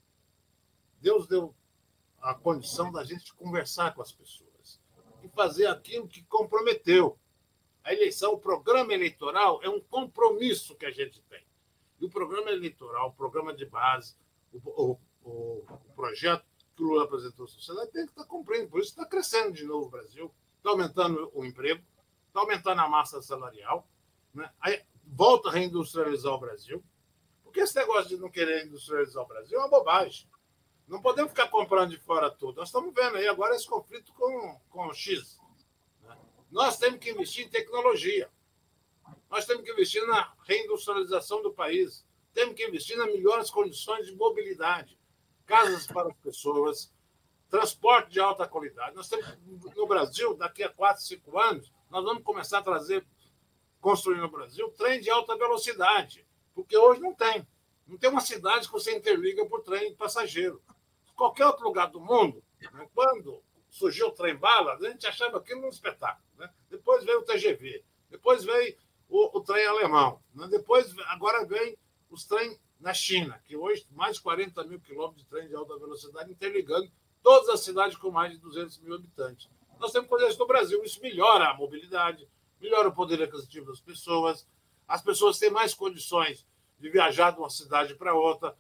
Deus deu a condição da gente conversar com as pessoas e fazer aquilo que comprometeu. A eleição, o programa eleitoral é um compromisso que a gente tem. E o programa eleitoral, o programa de base, o, o, o, o projeto que o Lula apresentou à sociedade tem que estar cumprindo. Por isso está crescendo de novo o Brasil, está aumentando o emprego, está aumentando a massa salarial, né? Aí volta a reindustrializar o Brasil, Porque esse negócio de não querer industrializar o Brasil é uma bobagem. Não podemos ficar comprando de fora tudo. Nós estamos vendo aí agora esse conflito com, com o X. Né? Nós temos que investir em tecnologia. Nós temos que investir na reindustrialização do país. Temos que investir nas melhores condições de mobilidade. Casas para as pessoas, transporte de alta qualidade. Nós temos, no Brasil, daqui a quatro, cinco anos, nós vamos começar a trazer, construir no Brasil, trem de alta velocidade, porque hoje não tem. Não tem uma cidade que você interliga por trem passageiro. Qualquer outro lugar do mundo, né, quando surgiu o trem-bala, a gente achava aquilo um espetáculo. Né? Depois veio o T G V, depois veio o, o trem alemão, né? Depois, agora vem os trens na China, que hoje mais de quarenta mil quilômetros de trem de alta velocidade interligando todas as cidades com mais de duzentos mil habitantes. Nós temos que fazer isso no Brasil. Isso melhora a mobilidade, melhora o poder aquisitivo das pessoas, as pessoas têm mais condições de viajar de uma cidade para outra,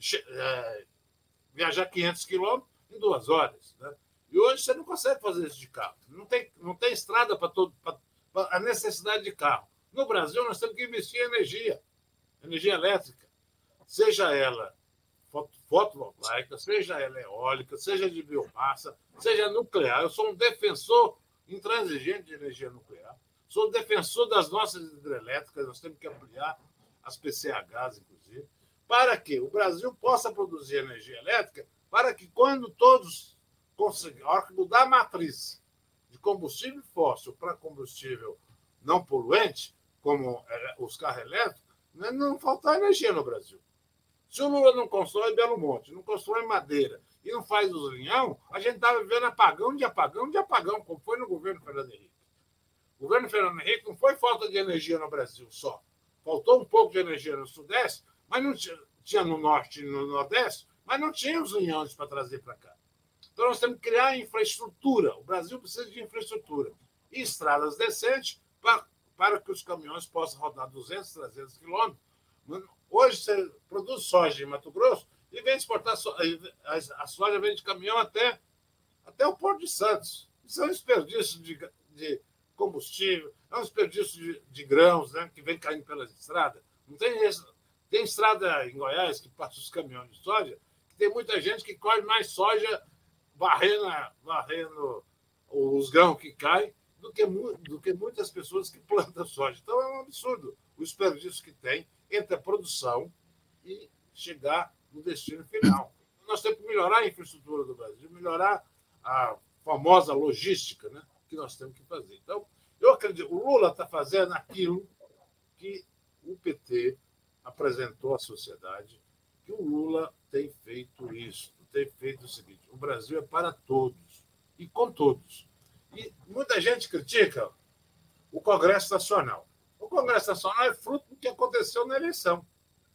é, viajar quinhentos quilômetros em duas horas. Né? E hoje você não consegue fazer isso de carro. Não tem, não tem estrada para todo, pra, pra a necessidade de carro. No Brasil, nós temos que investir em energia, energia elétrica, seja ela fotovoltaica, seja ela eólica, seja de biomassa, seja nuclear. Eu sou um defensor intransigente de energia nuclear. Sou defensor das nossas hidrelétricas, nós temos que ampliar as P C Hs, inclusive, para que o Brasil possa produzir energia elétrica, para que quando todos conseguirem, a hora que mudar a matriz de combustível fóssil para combustível não poluente, como os carros elétricos, não faltar energia no Brasil. Se o Lula não constrói Belo Monte, não constrói Madeira e não faz os linhão, a gente está vivendo apagão de apagão de apagão, como foi no governo Fernando Henrique. O governo Fernando Henrique não foi falta de energia no Brasil só. Faltou um pouco de energia no Sudeste, mas não tinha, tinha no Norte e no Nordeste, mas não tinha os linhões para trazer para cá. Então nós temos que criar infraestrutura. O Brasil precisa de infraestrutura e estradas decentes para, para que os caminhões possam rodar duzentos, trezentos quilômetros. Hoje você produz soja em Mato Grosso e vem exportar so... a soja vem de caminhão até, até o Porto de Santos. Isso é um desperdício de, de combustível, é um desperdício de, de grãos, né, que vem caindo pelas estradas. Não tem, tem estrada em Goiás que passa os caminhões de soja, que tem muita gente que colhe mais soja varrendo, varrendo os grãos que caem do que, do que muitas pessoas que plantam soja. Então é um absurdo o desperdício que tem entre a produção e chegar no destino final. Nós temos que melhorar a infraestrutura do Brasil, melhorar a famosa logística, né, que nós temos que fazer. Então, eu acredito, o Lula está fazendo aquilo que o P T apresentou à sociedade, que o Lula tem feito isso, tem feito o seguinte: o Brasil é para todos, e com todos. E muita gente critica o Congresso Nacional. O Congresso Nacional é fruto do que aconteceu na eleição.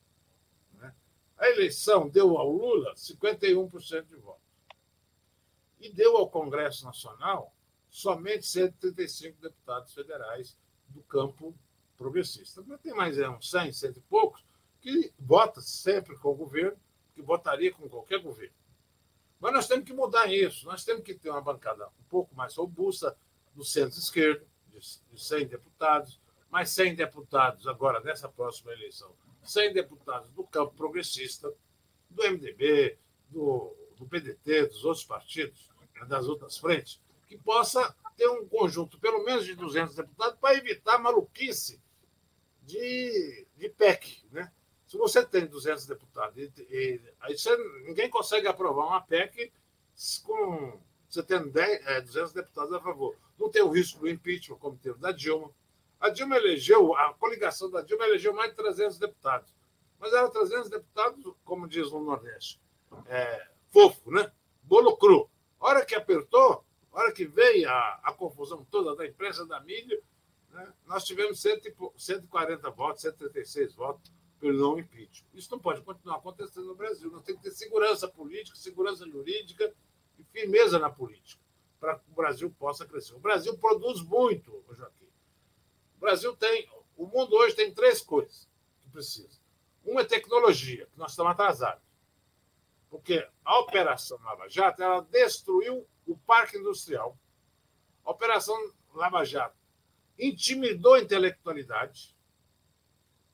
A eleição deu ao Lula cinquenta e um por cento de votos. E deu ao Congresso Nacional somente cento e trinta e cinco deputados federais do campo progressista. Mas tem mais é, uns cem, cento e poucos, que vota sempre com o governo, que votaria com qualquer governo. Mas nós temos que mudar isso. Nós temos que ter uma bancada um pouco mais robusta do centro-esquerdo, de cem deputados, mais cem deputados agora nessa próxima eleição, cem deputados do campo progressista, do M D B, do, do P D T, dos outros partidos, das outras frentes, que possa ter um conjunto, pelo menos de duzentos deputados, para evitar maluquice de, de P E C. Né? Se você tem duzentos deputados, e, e, aí você, ninguém consegue aprovar uma P E C com você tendo dez, é, duzentos deputados a favor. Não tem o risco do impeachment, como teve da Dilma. A Dilma elegeu, a coligação da Dilma elegeu mais de trezentos deputados. Mas eram trezentos deputados, como diz no Nordeste, é, fofo, né? Bolo cru. A hora que apertou, a hora que veio a, a confusão toda da imprensa, da mídia, né, nós tivemos cento e quarenta votos, cento e trinta e seis votos pelo não impeachment. Isso não pode continuar acontecendo no Brasil. Nós temos que ter segurança política, segurança jurídica e firmeza na política, para que o Brasil possa crescer. O Brasil produz muito, Joaquim. O Brasil tem... O mundo hoje tem três coisas que precisa. Uma é tecnologia, que nós estamos atrasados. Porque a Operação Lava Jato ela destruiu o parque industrial. A Operação Lava Jato intimidou a intelectualidade,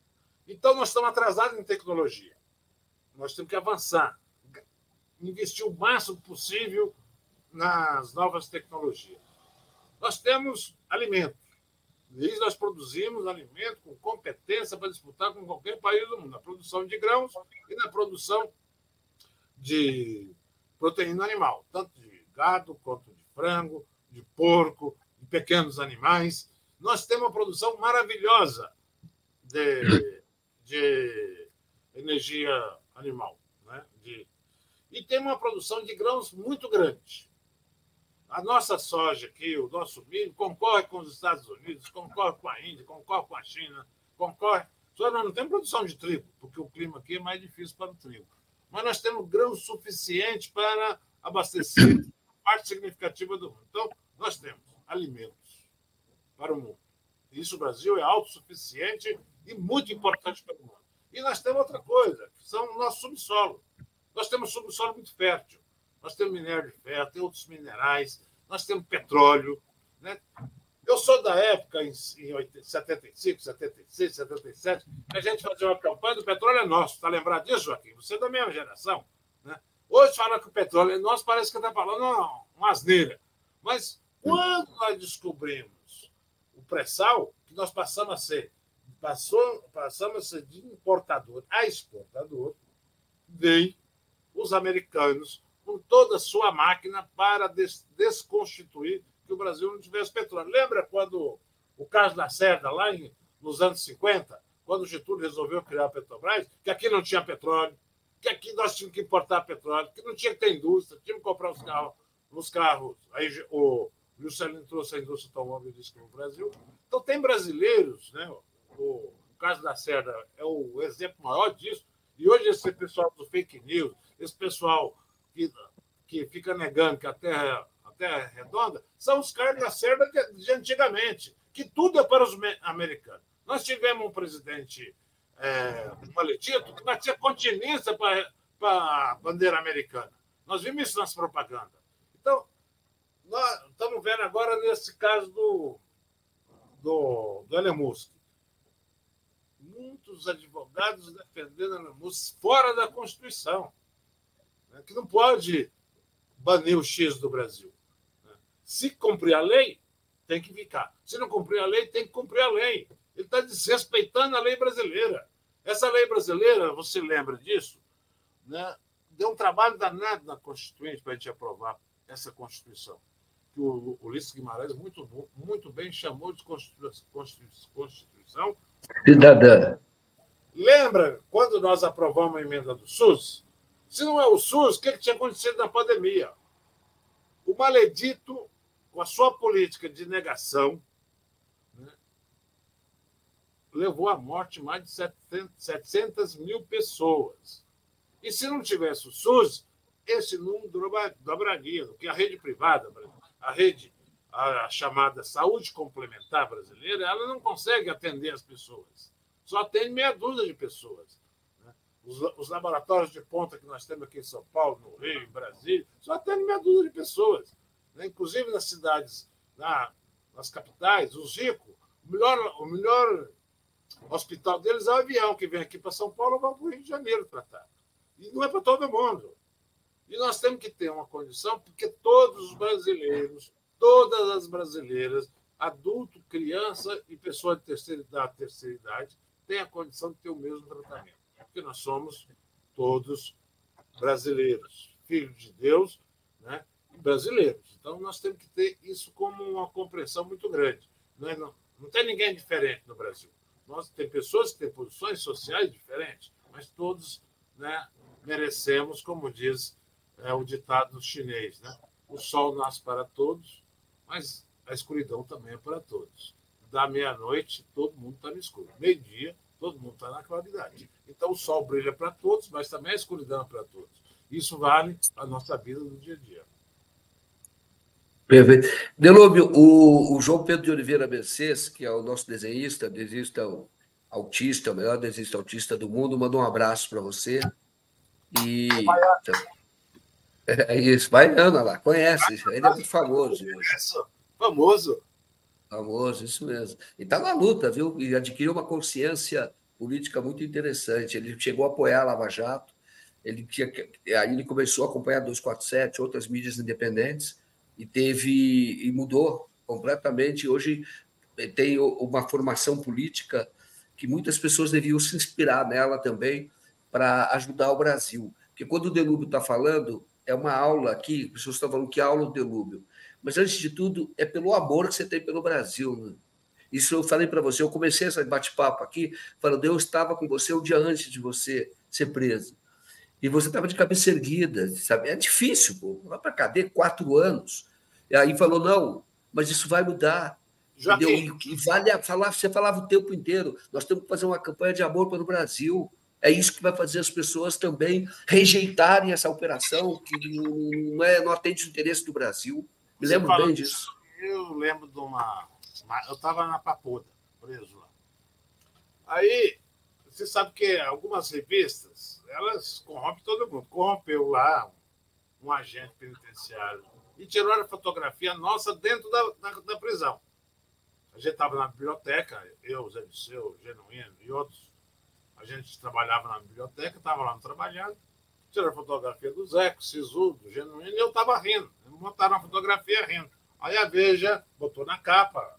Então, nós estamos atrasados em tecnologia. Nós temos que avançar, investir o máximo possível nas novas tecnologias. Nós temos alimentos. E nós produzimos alimento com competência para disputar com qualquer país do mundo, na produção de grãos e na produção de proteína animal, tanto de gado quanto de frango, de porco, de pequenos animais. Nós temos uma produção maravilhosa de, de energia animal, né? de, e temos uma produção de grãos muito grande. A nossa soja aqui, o nosso milho, concorre com os Estados Unidos, concorre com a Índia, concorre com a China, concorre... Só nós não temos produção de trigo, porque o clima aqui é mais difícil para o trigo. Mas nós temos grãos suficientes para abastecer parte significativa do mundo. Então, nós temos alimentos para o mundo. Isso o Brasil é autossuficiente e muito importante para o mundo. E nós temos outra coisa, que são o nosso subsolo. Nós temos subsolo muito fértil. Nós temos minério de ferro, tem outros minerais, nós temos petróleo. Né? Eu sou da época, em setenta e cinco, setenta e seis, setenta e sete, que a gente fazia uma campanha do petróleo é nosso. Está lembrado disso, Joaquim? Você é da mesma geração. Né? Hoje, falar que o petróleo é nosso, parece que está falando uma, uma asneira. Mas quando nós descobrimos o pré-sal, que nós passamos a ser, passou, passamos a ser de importador a exportador, veio os americanos com toda a sua máquina para des desconstituir que o Brasil não tivesse petróleo. Lembra quando o Carlos Lacerda, lá em, nos anos cinquenta, quando o Getúlio resolveu criar a Petrobras, que aqui não tinha petróleo, que aqui nós tínhamos que importar petróleo, que não tinha que ter indústria, tínhamos que comprar os carros. Os carros. Aí o Juscelino trouxe a indústria automobilística no Brasil. Então, tem brasileiros, né? o, o Carlos Lacerda é o exemplo maior disso, e hoje esse pessoal do fake news, esse pessoal que, que fica negando que a Terra, a Terra é redonda, são os Carlos Lacerda de, de antigamente, que tudo é para os americanos. Nós tivemos um presidente, é, um maledito, que batia continência para, para a bandeira americana. Nós vimos isso nas propagandas. Então, nós estamos vendo agora nesse caso do, do, do Elon Musk. Muitos advogados defendendo Elon Musk fora da Constituição, né, que não pode banir o X do Brasil. Né? Se cumprir a lei, tem que ficar. Se não cumprir a lei, tem que cumprir a lei. Ele está desrespeitando a lei brasileira. Essa lei brasileira, você lembra disso? Né? Deu um trabalho danado na Constituinte para a gente aprovar essa Constituição, que o Ulisses Guimarães muito, muito bem chamou de Constituição cidadã. Lembra quando nós aprovamos a emenda do SUS? Se não é o SUS, o que tinha acontecido na pandemia? O maledito, com a sua política de negação, né, levou à morte mais de setecentas mil pessoas. E se não tivesse o SUS, esse número dobraria, porque a rede privada, a rede, a chamada saúde complementar brasileira, ela não consegue atender as pessoas. Só atende meia dúzia de pessoas. Os, os laboratórios de ponta que nós temos aqui em São Paulo, no Rio, em Brasília, só atendem meia dúzia de pessoas. Inclusive nas cidades, na, nas capitais, os ricos, o melhor, o melhor hospital deles é o avião, que vem aqui para São Paulo e vai para o Rio de Janeiro tratar. E não é para todo mundo. E nós temos que ter uma condição, porque todos os brasileiros, todas as brasileiras, adulto, criança e pessoa de terceira idade, terceira idade, têm a condição de ter o mesmo tratamento. Porque nós somos todos brasileiros, filhos de Deus, né? E brasileiros. Então, nós temos que ter isso como uma compreensão muito grande. Não, é, não, não tem ninguém diferente no Brasil. Nós, tem pessoas que têm posições sociais diferentes, mas todos, né, merecemos, como diz é, o ditado chinês, né? O sol nasce para todos, mas a escuridão também é para todos. Da meia-noite, todo mundo está no escuro. Meio-dia, todo mundo está na claridade. Então, o sol brilha para todos, mas também a escuridão é para todos. Isso vale a nossa vida no dia a dia. Perfeito. Delúbio, o, o João Pedro de Oliveira Mercedes, que é o nosso desenhista, desenhista autista, o melhor desenhista autista do mundo, mandou um abraço para você. E... É isso, baiano lá, conhece, ele é muito famoso. Isso, famoso. Famoso, isso mesmo. E está na luta, viu? E adquiriu uma consciência política muito interessante. Ele chegou a apoiar a Lava Jato, ele tinha, aí ele começou a acompanhar duzentos e quarenta e sete, outras mídias independentes, e teve e mudou completamente. Hoje tem uma formação política que muitas pessoas deviam se inspirar nela também para ajudar o Brasil. Porque quando o Delúbio está falando, é uma aula aqui, as pessoas estão falando que aula o Delúbio, mas antes de tudo é pelo amor que você tem pelo Brasil, né? Isso eu falei para você, eu comecei esse bate-papo aqui falando, eu estava com você um dia antes de você ser preso. E você estava de cabeça erguida, sabe? É difícil, pô. Vai para a cadeia quatro anos. E aí falou, não, mas isso vai mudar. Entendeu? E, e vale a falar, você falava o tempo inteiro, nós temos que fazer uma campanha de amor para o Brasil. É isso que vai fazer as pessoas também rejeitarem essa operação, que não, é, não atende o interesse do Brasil. Me lembro bem disso. Eu lembro de uma. Eu estava na Papuda, preso lá. Aí, você sabe que algumas revistas, elas corrompem todo mundo. Corrompeu lá um agente penitenciário e tirou a fotografia nossa dentro da, da, da prisão. A gente estava na biblioteca, eu, Zé Disseu, Genuíno e outros. A gente trabalhava na biblioteca, estava lá trabalhando, tiraram a fotografia do Zeco, Sisudo, do Genuíno, e eu estava rindo. Montaram a fotografia rindo. Aí a Veja botou na capa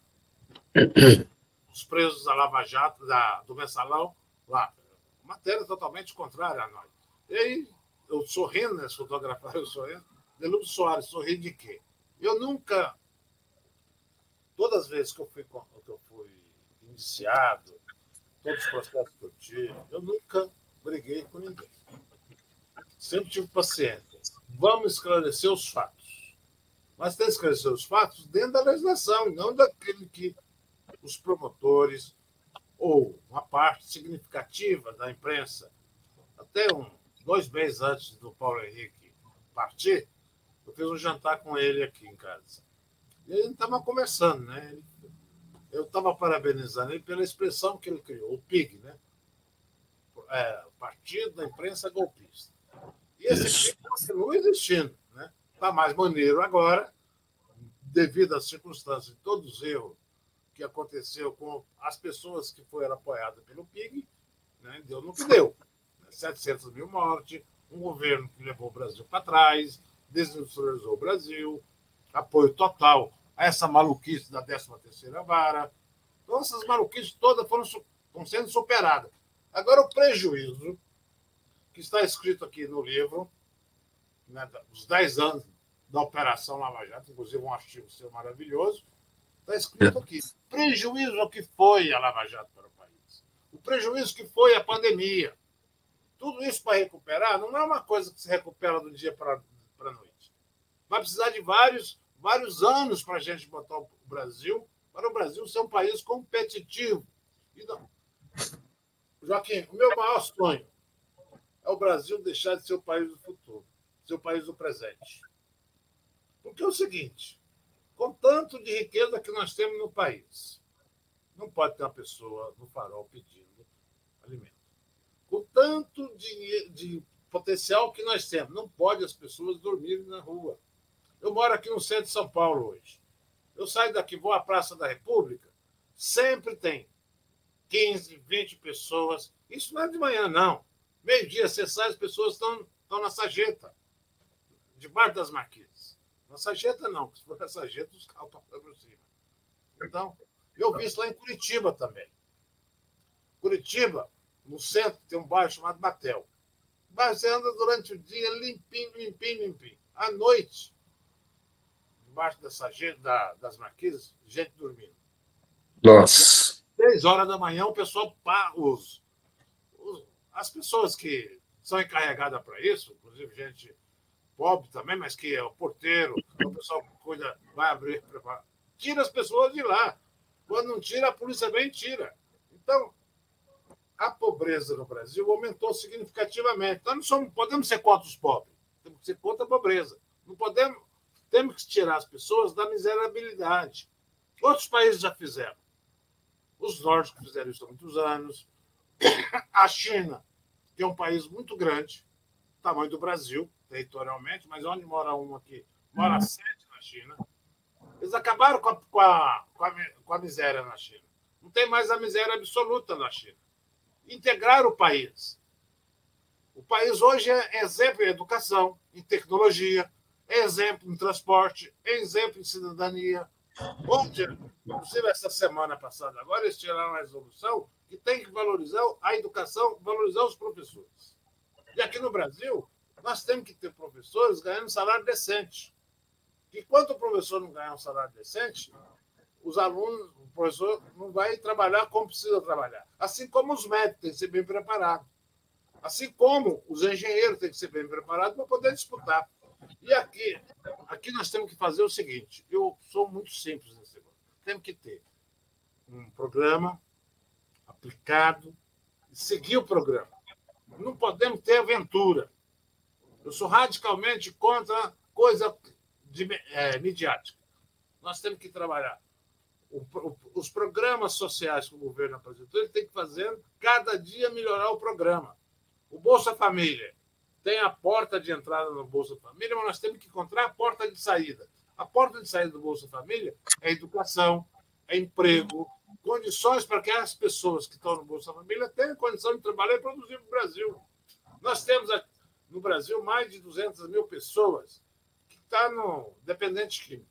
os presos da Lava Jato, da, do Mensalão, lá. Matéria totalmente contrária a nós. E aí, eu sorrindo nessa fotografia, eu sorrindo. Delúbio Soares, sorri de quê? Eu nunca... Todas as vezes que eu fui, que eu fui iniciado, todos os processos que eu tive, eu nunca briguei com ninguém. Sempre tive paciência. Vamos esclarecer os fatos. Mas tem que esclarecer os fatos dentro da legislação, não daquele que os promotores ou uma parte significativa da imprensa, até um, dois meses antes do Paulo Henrique partir, eu fiz um jantar com ele aqui em casa. E ele estava conversando, né? Eu estava parabenizando ele pela expressão que ele criou, o P I G, né? É, Partido da Imprensa Golpista. E esse P I G continua existindo, né? Está mais maneiro agora, devido às circunstâncias de todos os erros que aconteceu com as pessoas que foram apoiadas pelo P I G, né? Deu no que deu. setecentos mil mortes, um governo que levou o Brasil para trás, desindustrializou o Brasil, apoio total a essa maluquice da décima terceira vara. Então, essas maluquices todas foram, estão sendo superadas. Agora, o prejuízo que está escrito aqui no livro, né, os dez anos da Operação Lava Jato, inclusive um artigo seu maravilhoso, está escrito aqui. Prejuízo que foi a Lava Jato para o país. O prejuízo que foi a pandemia. Tudo isso para recuperar não é uma coisa que se recupera do dia para a noite. Vai precisar de vários, vários anos para a gente botar o Brasil, para o Brasil ser um país competitivo. E não. Joaquim, o meu maior sonho é o Brasil deixar de ser o país do futuro, ser o país do presente. Porque é o seguinte, com tanto de riqueza que nós temos no país, não pode ter uma pessoa no farol pedindo alimento. Com tanto de, de potencial que nós temos, não pode as pessoas dormirem na rua. Eu moro aqui no centro de São Paulo hoje. Eu saio daqui, vou à Praça da República, sempre tem quinze, vinte pessoas. Isso não é de manhã, não. Meio-dia, você sai, as pessoas estão, estão na sarjeta, debaixo das marquises. Na sarjeta, não, porque se for na sarjeta, os carros passam por cima. Então, eu vi isso lá em Curitiba também. Curitiba, no centro, tem um bairro chamado Batel. O bairro você anda durante o dia limpinho, limpinho, limpinho. À noite, debaixo da sarjeta, da, das marquises, gente dormindo. Nossa. Três horas da manhã, o pessoal, os, os, as pessoas que são encarregadas para isso, inclusive gente pobre também, mas que é o porteiro, o pessoal que cuida, vai abrir, prepara, tira as pessoas de lá. Quando não tira, a polícia vem e tira. Então, a pobreza no Brasil aumentou significativamente. Então, não somos, podemos ser contra os pobres, temos que ser contra a pobreza. Não podemos, temos que tirar as pessoas da miserabilidade. Outros países já fizeram. Os nórdicos fizeram isso há muitos anos. A China, que é um país muito grande, tamanho do Brasil, territorialmente, mas onde mora um aqui, mora sete na China. Eles acabaram com a, com, a, com, a, com a miséria na China. Não tem mais a miséria absoluta na China. integrar o país. O país hoje é exemplo em educação, em tecnologia, é exemplo em transporte, é exemplo em cidadania. Onde, inclusive, essa semana passada, agora eles tiraram uma resolução que tem que valorizar a educação, valorizar os professores. E aqui no Brasil, nós temos que ter professores ganhando salário decente. Enquanto o professor não ganhar um salário decente, os alunos, o professor não vai trabalhar como precisa trabalhar. Assim como os médicos têm que ser bem preparados. Assim como os engenheiros têm que ser bem preparados para poder disputar. E aqui, aqui nós temos que fazer o seguinte, eu sou muito simples nesse negócio. Temos que ter um programa aplicado e seguir o programa. Não podemos ter aventura. Eu sou radicalmente contra coisa de, é, midiática. Nós temos que trabalhar. O, o, os programas sociais que o governo apresentou, ele tem que fazer cada dia melhorar o programa. O Bolsa Família tem a porta de entrada no Bolsa Família, mas nós temos que encontrar a porta de saída. A porta de saída do Bolsa Família é educação, é emprego, condições para que as pessoas que estão no Bolsa Família tenham condição de trabalhar e produzir no Brasil. Nós temos no Brasil mais de duzentas mil pessoas que estão no dependente químico.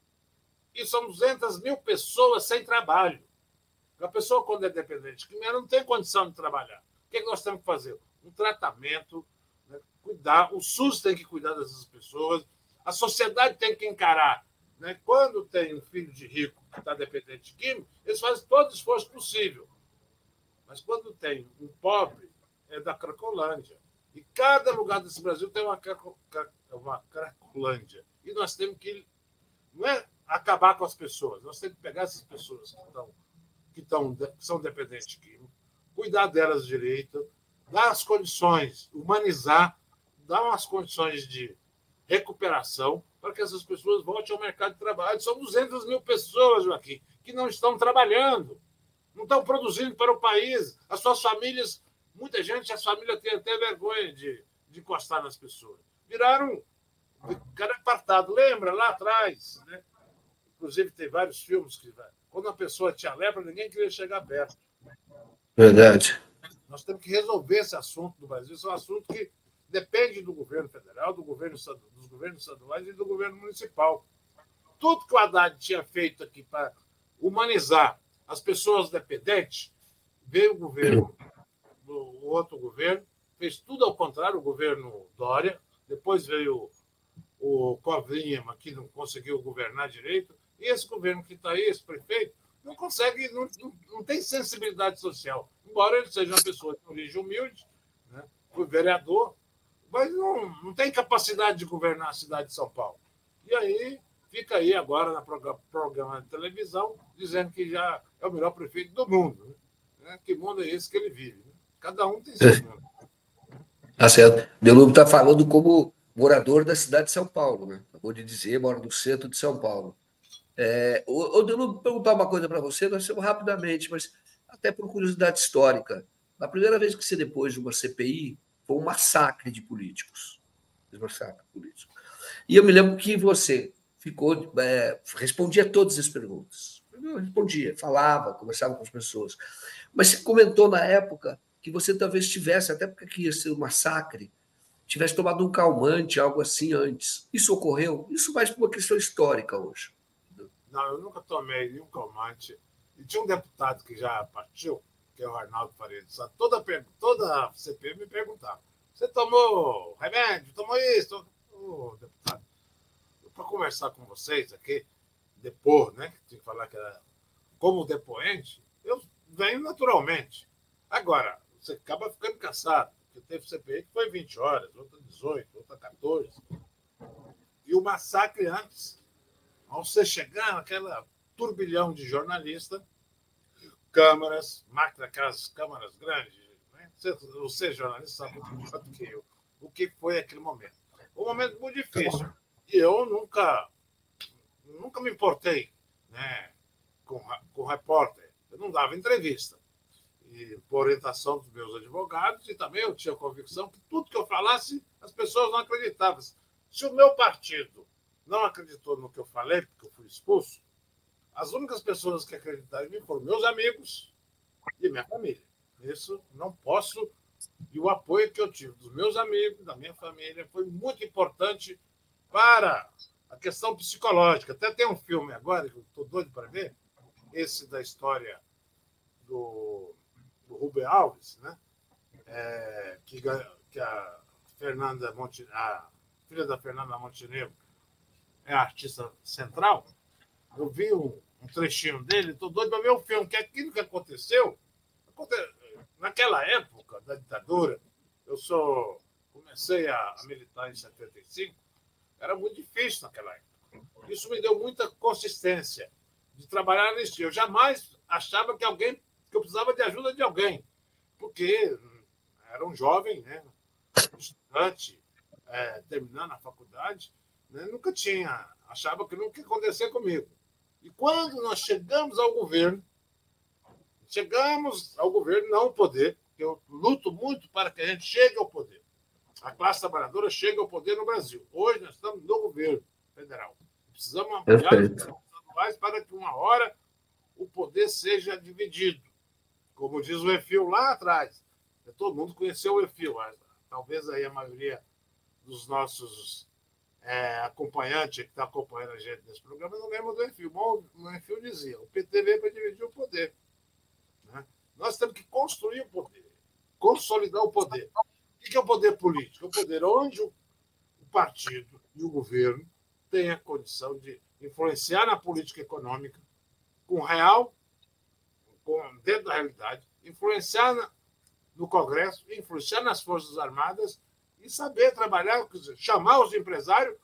E são duzentas mil pessoas sem trabalho. A pessoa, quando é dependente químico, ela não tem condição de trabalhar. O que, é que nós temos que fazer? Um tratamento, né? Cuidar. O SUS tem que cuidar dessas pessoas. A sociedade tem que encarar. Né? Quando tem um filho de rico que está dependente químico, eles fazem todo o esforço possível. Mas quando tem um pobre, é da Cracolândia. E cada lugar desse Brasil tem uma, uma Cracolândia. E nós temos que... Não é acabar com as pessoas. Nós temos que pegar essas pessoas que, estão, que, estão, que são dependentes químicos, cuidar delas direito, dar as condições, humanizar, dar umas condições de recuperação para que essas pessoas voltem ao mercado de trabalho. São duzentas mil pessoas, Joaquim, que não estão trabalhando, não estão produzindo para o país. As suas famílias, muita gente, as famílias têm até vergonha de, de encostar nas pessoas. Viraram cara apartado. Lembra, lá atrás, né? Inclusive, tem vários filmes que, quando a pessoa tinha lepra, ninguém queria chegar perto. Verdade. Nós temos que resolver esse assunto no Brasil. Esse é um assunto que depende do governo federal, do governo, dos governos estaduais e do governo municipal. Tudo que o Haddad tinha feito aqui para humanizar as pessoas dependentes, veio o governo, o outro governo, fez tudo ao contrário, o governo Dória, depois veio o Covrinha, que não conseguiu governar direito, e esse governo que está aí, esse prefeito, não consegue, não, não, não tem sensibilidade social, embora ele seja uma pessoa de origem humilde, né? Foi vereador, mas não, não tem capacidade de governar a cidade de São Paulo. E aí fica aí agora na programa, programa de televisão dizendo que já é o melhor prefeito do mundo. Né? Que mundo é esse que ele vive? Né? Cada um tem seu mundo. Tá certo. Delúbio está falando como morador da cidade de São Paulo, né? Acabou de dizer, mora no centro de São Paulo. É, o, o Delúbio, perguntar uma coisa para você, nós temos rapidamente, mas até por curiosidade histórica. A primeira vez que você depôs de uma C P I foi um massacre de políticos. Um massacre político. E eu me lembro que você ficou, é, respondia todas as perguntas. Eu respondia, falava, conversava com as pessoas. Mas você comentou na época que você talvez tivesse, até porque ia ser um massacre, tivesse tomado um calmante, algo assim antes. Isso ocorreu? Isso mais por uma questão histórica hoje. Não, eu nunca tomei nenhum calmante. E tinha um deputado que já partiu, que é o Arnaldo Faria de Sá. Toda, toda C P I me perguntava: você tomou remédio? Tomou isso? Oh, deputado, para conversar com vocês aqui, depor, né? Tinha que falar que era como depoente, eu venho naturalmente. Agora, você acaba ficando cansado, porque teve C P I que foi vinte horas, outra dezoito, outra quatorze. E o massacre antes, ao você chegar naquela turbilhão de jornalistas, câmaras, máquinas, aquelas câmaras grandes, né? Você, você, jornalista, sabe muito melhor do que eu o que foi aquele momento. Um momento muito difícil. E eu nunca, nunca me importei, né, com, com repórter. Eu não dava entrevista. E, por orientação dos meus advogados, e também eu tinha convicção que tudo que eu falasse, as pessoas não acreditavam. Se o meu partido não acreditou no que eu falei, porque eu fui expulso, as únicas pessoas que acreditaram em mim foram meus amigos e minha família. Isso não posso. E o apoio que eu tive dos meus amigos, da minha família, foi muito importante para a questão psicológica. Até tem um filme agora, que eu estou doido para ver, esse da história do, do Rubem Alves, né? É, que, que a Fernanda Monte, a filha da Fernanda Montenegro é a artista central. Eu vi um, um trechinho dele, estou doido para ver o filme, que é aquilo que aconteceu, aconteceu naquela época da ditadura. Eu sou, comecei a, a militar em setenta e cinco, era muito difícil naquela época. Isso me deu muita consistência de trabalhar nisso. Eu jamais achava que alguém, que eu precisava de ajuda de alguém, porque era um jovem, né, estudante, é, terminando a faculdade, né, nunca tinha, achava que nunca ia acontecer comigo. E quando nós chegamos ao governo, chegamos ao governo, não ao poder, porque eu luto muito para que a gente chegue ao poder. A classe trabalhadora chega ao poder no Brasil. Hoje nós estamos no governo federal. Precisamos ampliar os estaduais para que uma hora o poder seja dividido. Como diz o Efil lá atrás. Todo mundo conheceu o Efil, mas talvez aí a maioria dos nossos é, acompanhantes que está acompanhando a gente nesse programa não lembra do Efil. Bom, o Efil dizia, o P T veio para dividir o poder. Né? Nós temos que construir o poder, consolidar o poder. O que é o poder político? É o poder onde o partido e o governo têm a condição de influenciar na política econômica com real, com, dentro da realidade, influenciar na, no Congresso, influenciar nas Forças Armadas e saber trabalhar, quer dizer, chamar os empresários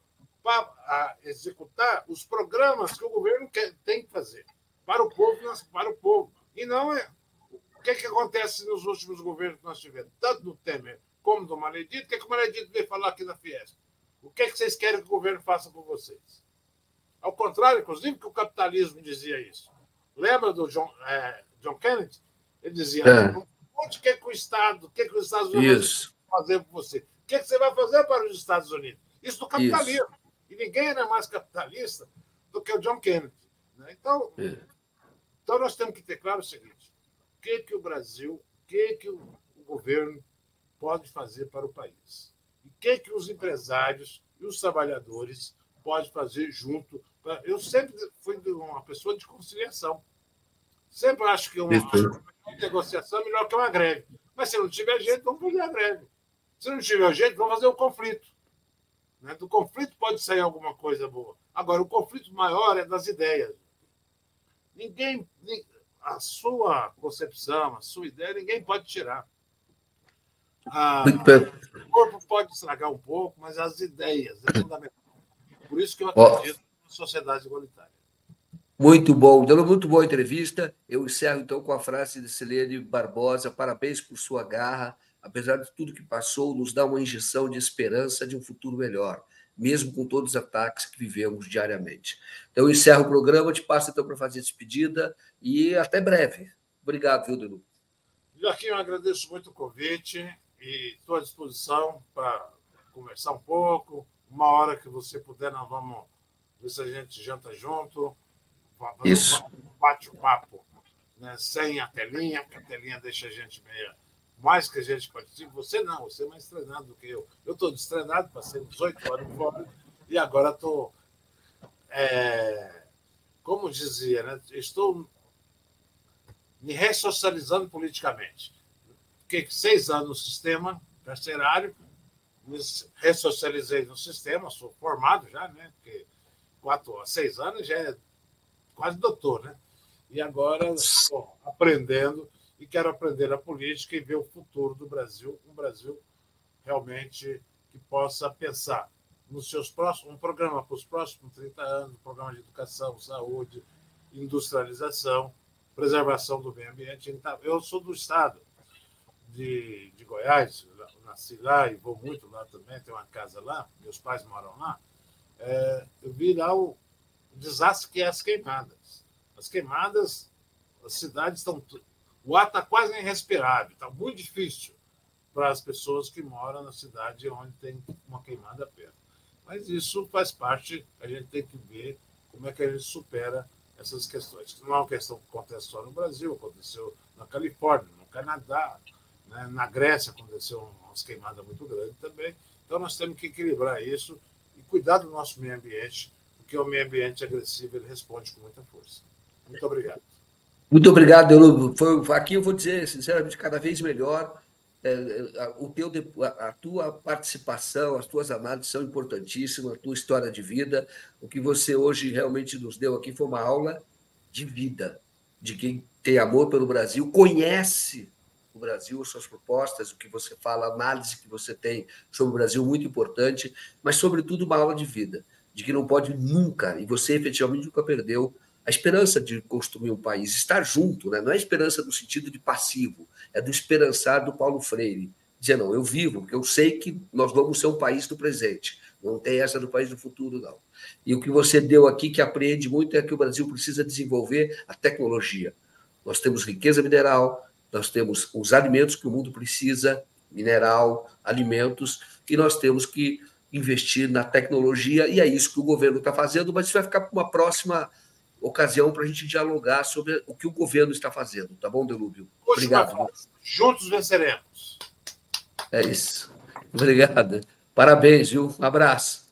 para executar os programas que o governo quer, tem que fazer para o povo, para o povo. E não é... O que, é que acontece nos últimos governos que nós tivemos? Tanto do Temer como do Maledito. O que, é que o Maledito veio falar aqui na Fiesp? O que, é que vocês querem que o governo faça por vocês? Ao contrário, inclusive, que o capitalismo dizia isso. Lembra do John, é, John Kennedy? Ele dizia, é. Onde quer que o Estado, o que, é que os Estados Unidos vão fazer por você? O que, é que você vai fazer para os Estados Unidos? Isso do capitalismo. Isso. E ninguém era mais capitalista do que o John Kennedy. Né? Então, é. então, nós temos que ter claro o seguinte, o que, que o Brasil, o que, que o, o governo pode fazer para o país? E o que, que os empresários e os trabalhadores podem fazer junto? Pra... Eu sempre fui uma pessoa de conciliação. Sempre acho que uma, uma negociação é melhor que uma greve. Mas se não tiver jeito, vamos fazer a greve. Se não tiver jeito, vamos fazer o conflito. Né? Do conflito pode sair alguma coisa boa. Agora, o conflito maior é das ideias. Ninguém... A sua concepção, a sua ideia, ninguém pode tirar. Ah, o corpo pode estragar um pouco, mas as ideias é fundamental. Por isso que eu acredito na sociedade igualitária. Muito bom, deu muito boa entrevista. Eu encerro, então, com a frase de Silene Barbosa. Parabéns por sua garra. Apesar de tudo que passou, nos dá uma injeção de esperança de um futuro melhor, mesmo com todos os ataques que vivemos diariamente. Então, eu encerro o programa, te passo, então, para fazer a despedida e até breve. Obrigado, viu, Delu? Joaquim, eu agradeço muito o convite e estou à disposição para conversar um pouco. Uma hora que você puder, nós vamos ver se a gente janta junto. Isso. Bate o papo, né? Sem a telinha, porque a telinha deixa a gente meio... Mais que a gente participe. Você não, você é mais treinado do que eu. Eu estou destreinado, passei dezoito anos fora e agora estou... É, como dizia, né? Estou me ressocializando politicamente. Fiquei seis anos no sistema carcerário, me ressocializei no sistema, sou formado já, né? Porque quatro a seis anos já é quase doutor, né? E agora estou aprendendo e quero aprender a política e ver o futuro do Brasil, um Brasil realmente que possa pensar nos seus próximos, um programa para os próximos trinta anos, um programa de educação, saúde, industrialização, preservação do meio ambiente. Eu sou do estado de, de Goiás, nasci lá e vou muito lá também, tenho uma casa lá, meus pais moram lá. É, eu vi lá o desastre que é as queimadas. As queimadas, as cidades estão... O ar está quase irrespirável, está muito difícil para as pessoas que moram na cidade onde tem uma queimada perto. Mas isso faz parte, a gente tem que ver como é que a gente supera essas questões. Não é uma questão que acontece só no Brasil, aconteceu na Califórnia, no Canadá, né? Na Grécia aconteceu umas queimadas muito grandes também. Então, nós temos que equilibrar isso e cuidar do nosso meio ambiente, porque o meio ambiente agressivo ele responde com muita força. Muito obrigado. Muito obrigado, Delúbio. Foi, aqui eu vou dizer, sinceramente, cada vez melhor. É, o teu, a tua participação, as tuas análises são importantíssimas, a tua história de vida. O que você hoje realmente nos deu aqui foi uma aula de vida, de quem tem amor pelo Brasil, conhece o Brasil, as suas propostas, o que você fala, a análise que você tem sobre o Brasil, muito importante, mas, sobretudo, uma aula de vida, de que não pode nunca, e você efetivamente nunca perdeu a esperança de construir um país, estar junto, né? Não é esperança no sentido de passivo, é do esperançar do Paulo Freire. Dizer, não, eu vivo, porque eu sei que nós vamos ser um país do presente, não tem essa do país do futuro, não. E o que você deu aqui, que apreende muito, é que o Brasil precisa desenvolver a tecnologia. Nós temos riqueza mineral, nós temos os alimentos que o mundo precisa, mineral, alimentos, e nós temos que investir na tecnologia, e é isso que o governo está fazendo, mas isso vai ficar para uma próxima ocasião para a gente dialogar sobre o que o governo está fazendo. Tá bom, Delúbio? Obrigado. Juntos venceremos. É isso. Obrigado. Parabéns, viu? Um abraço.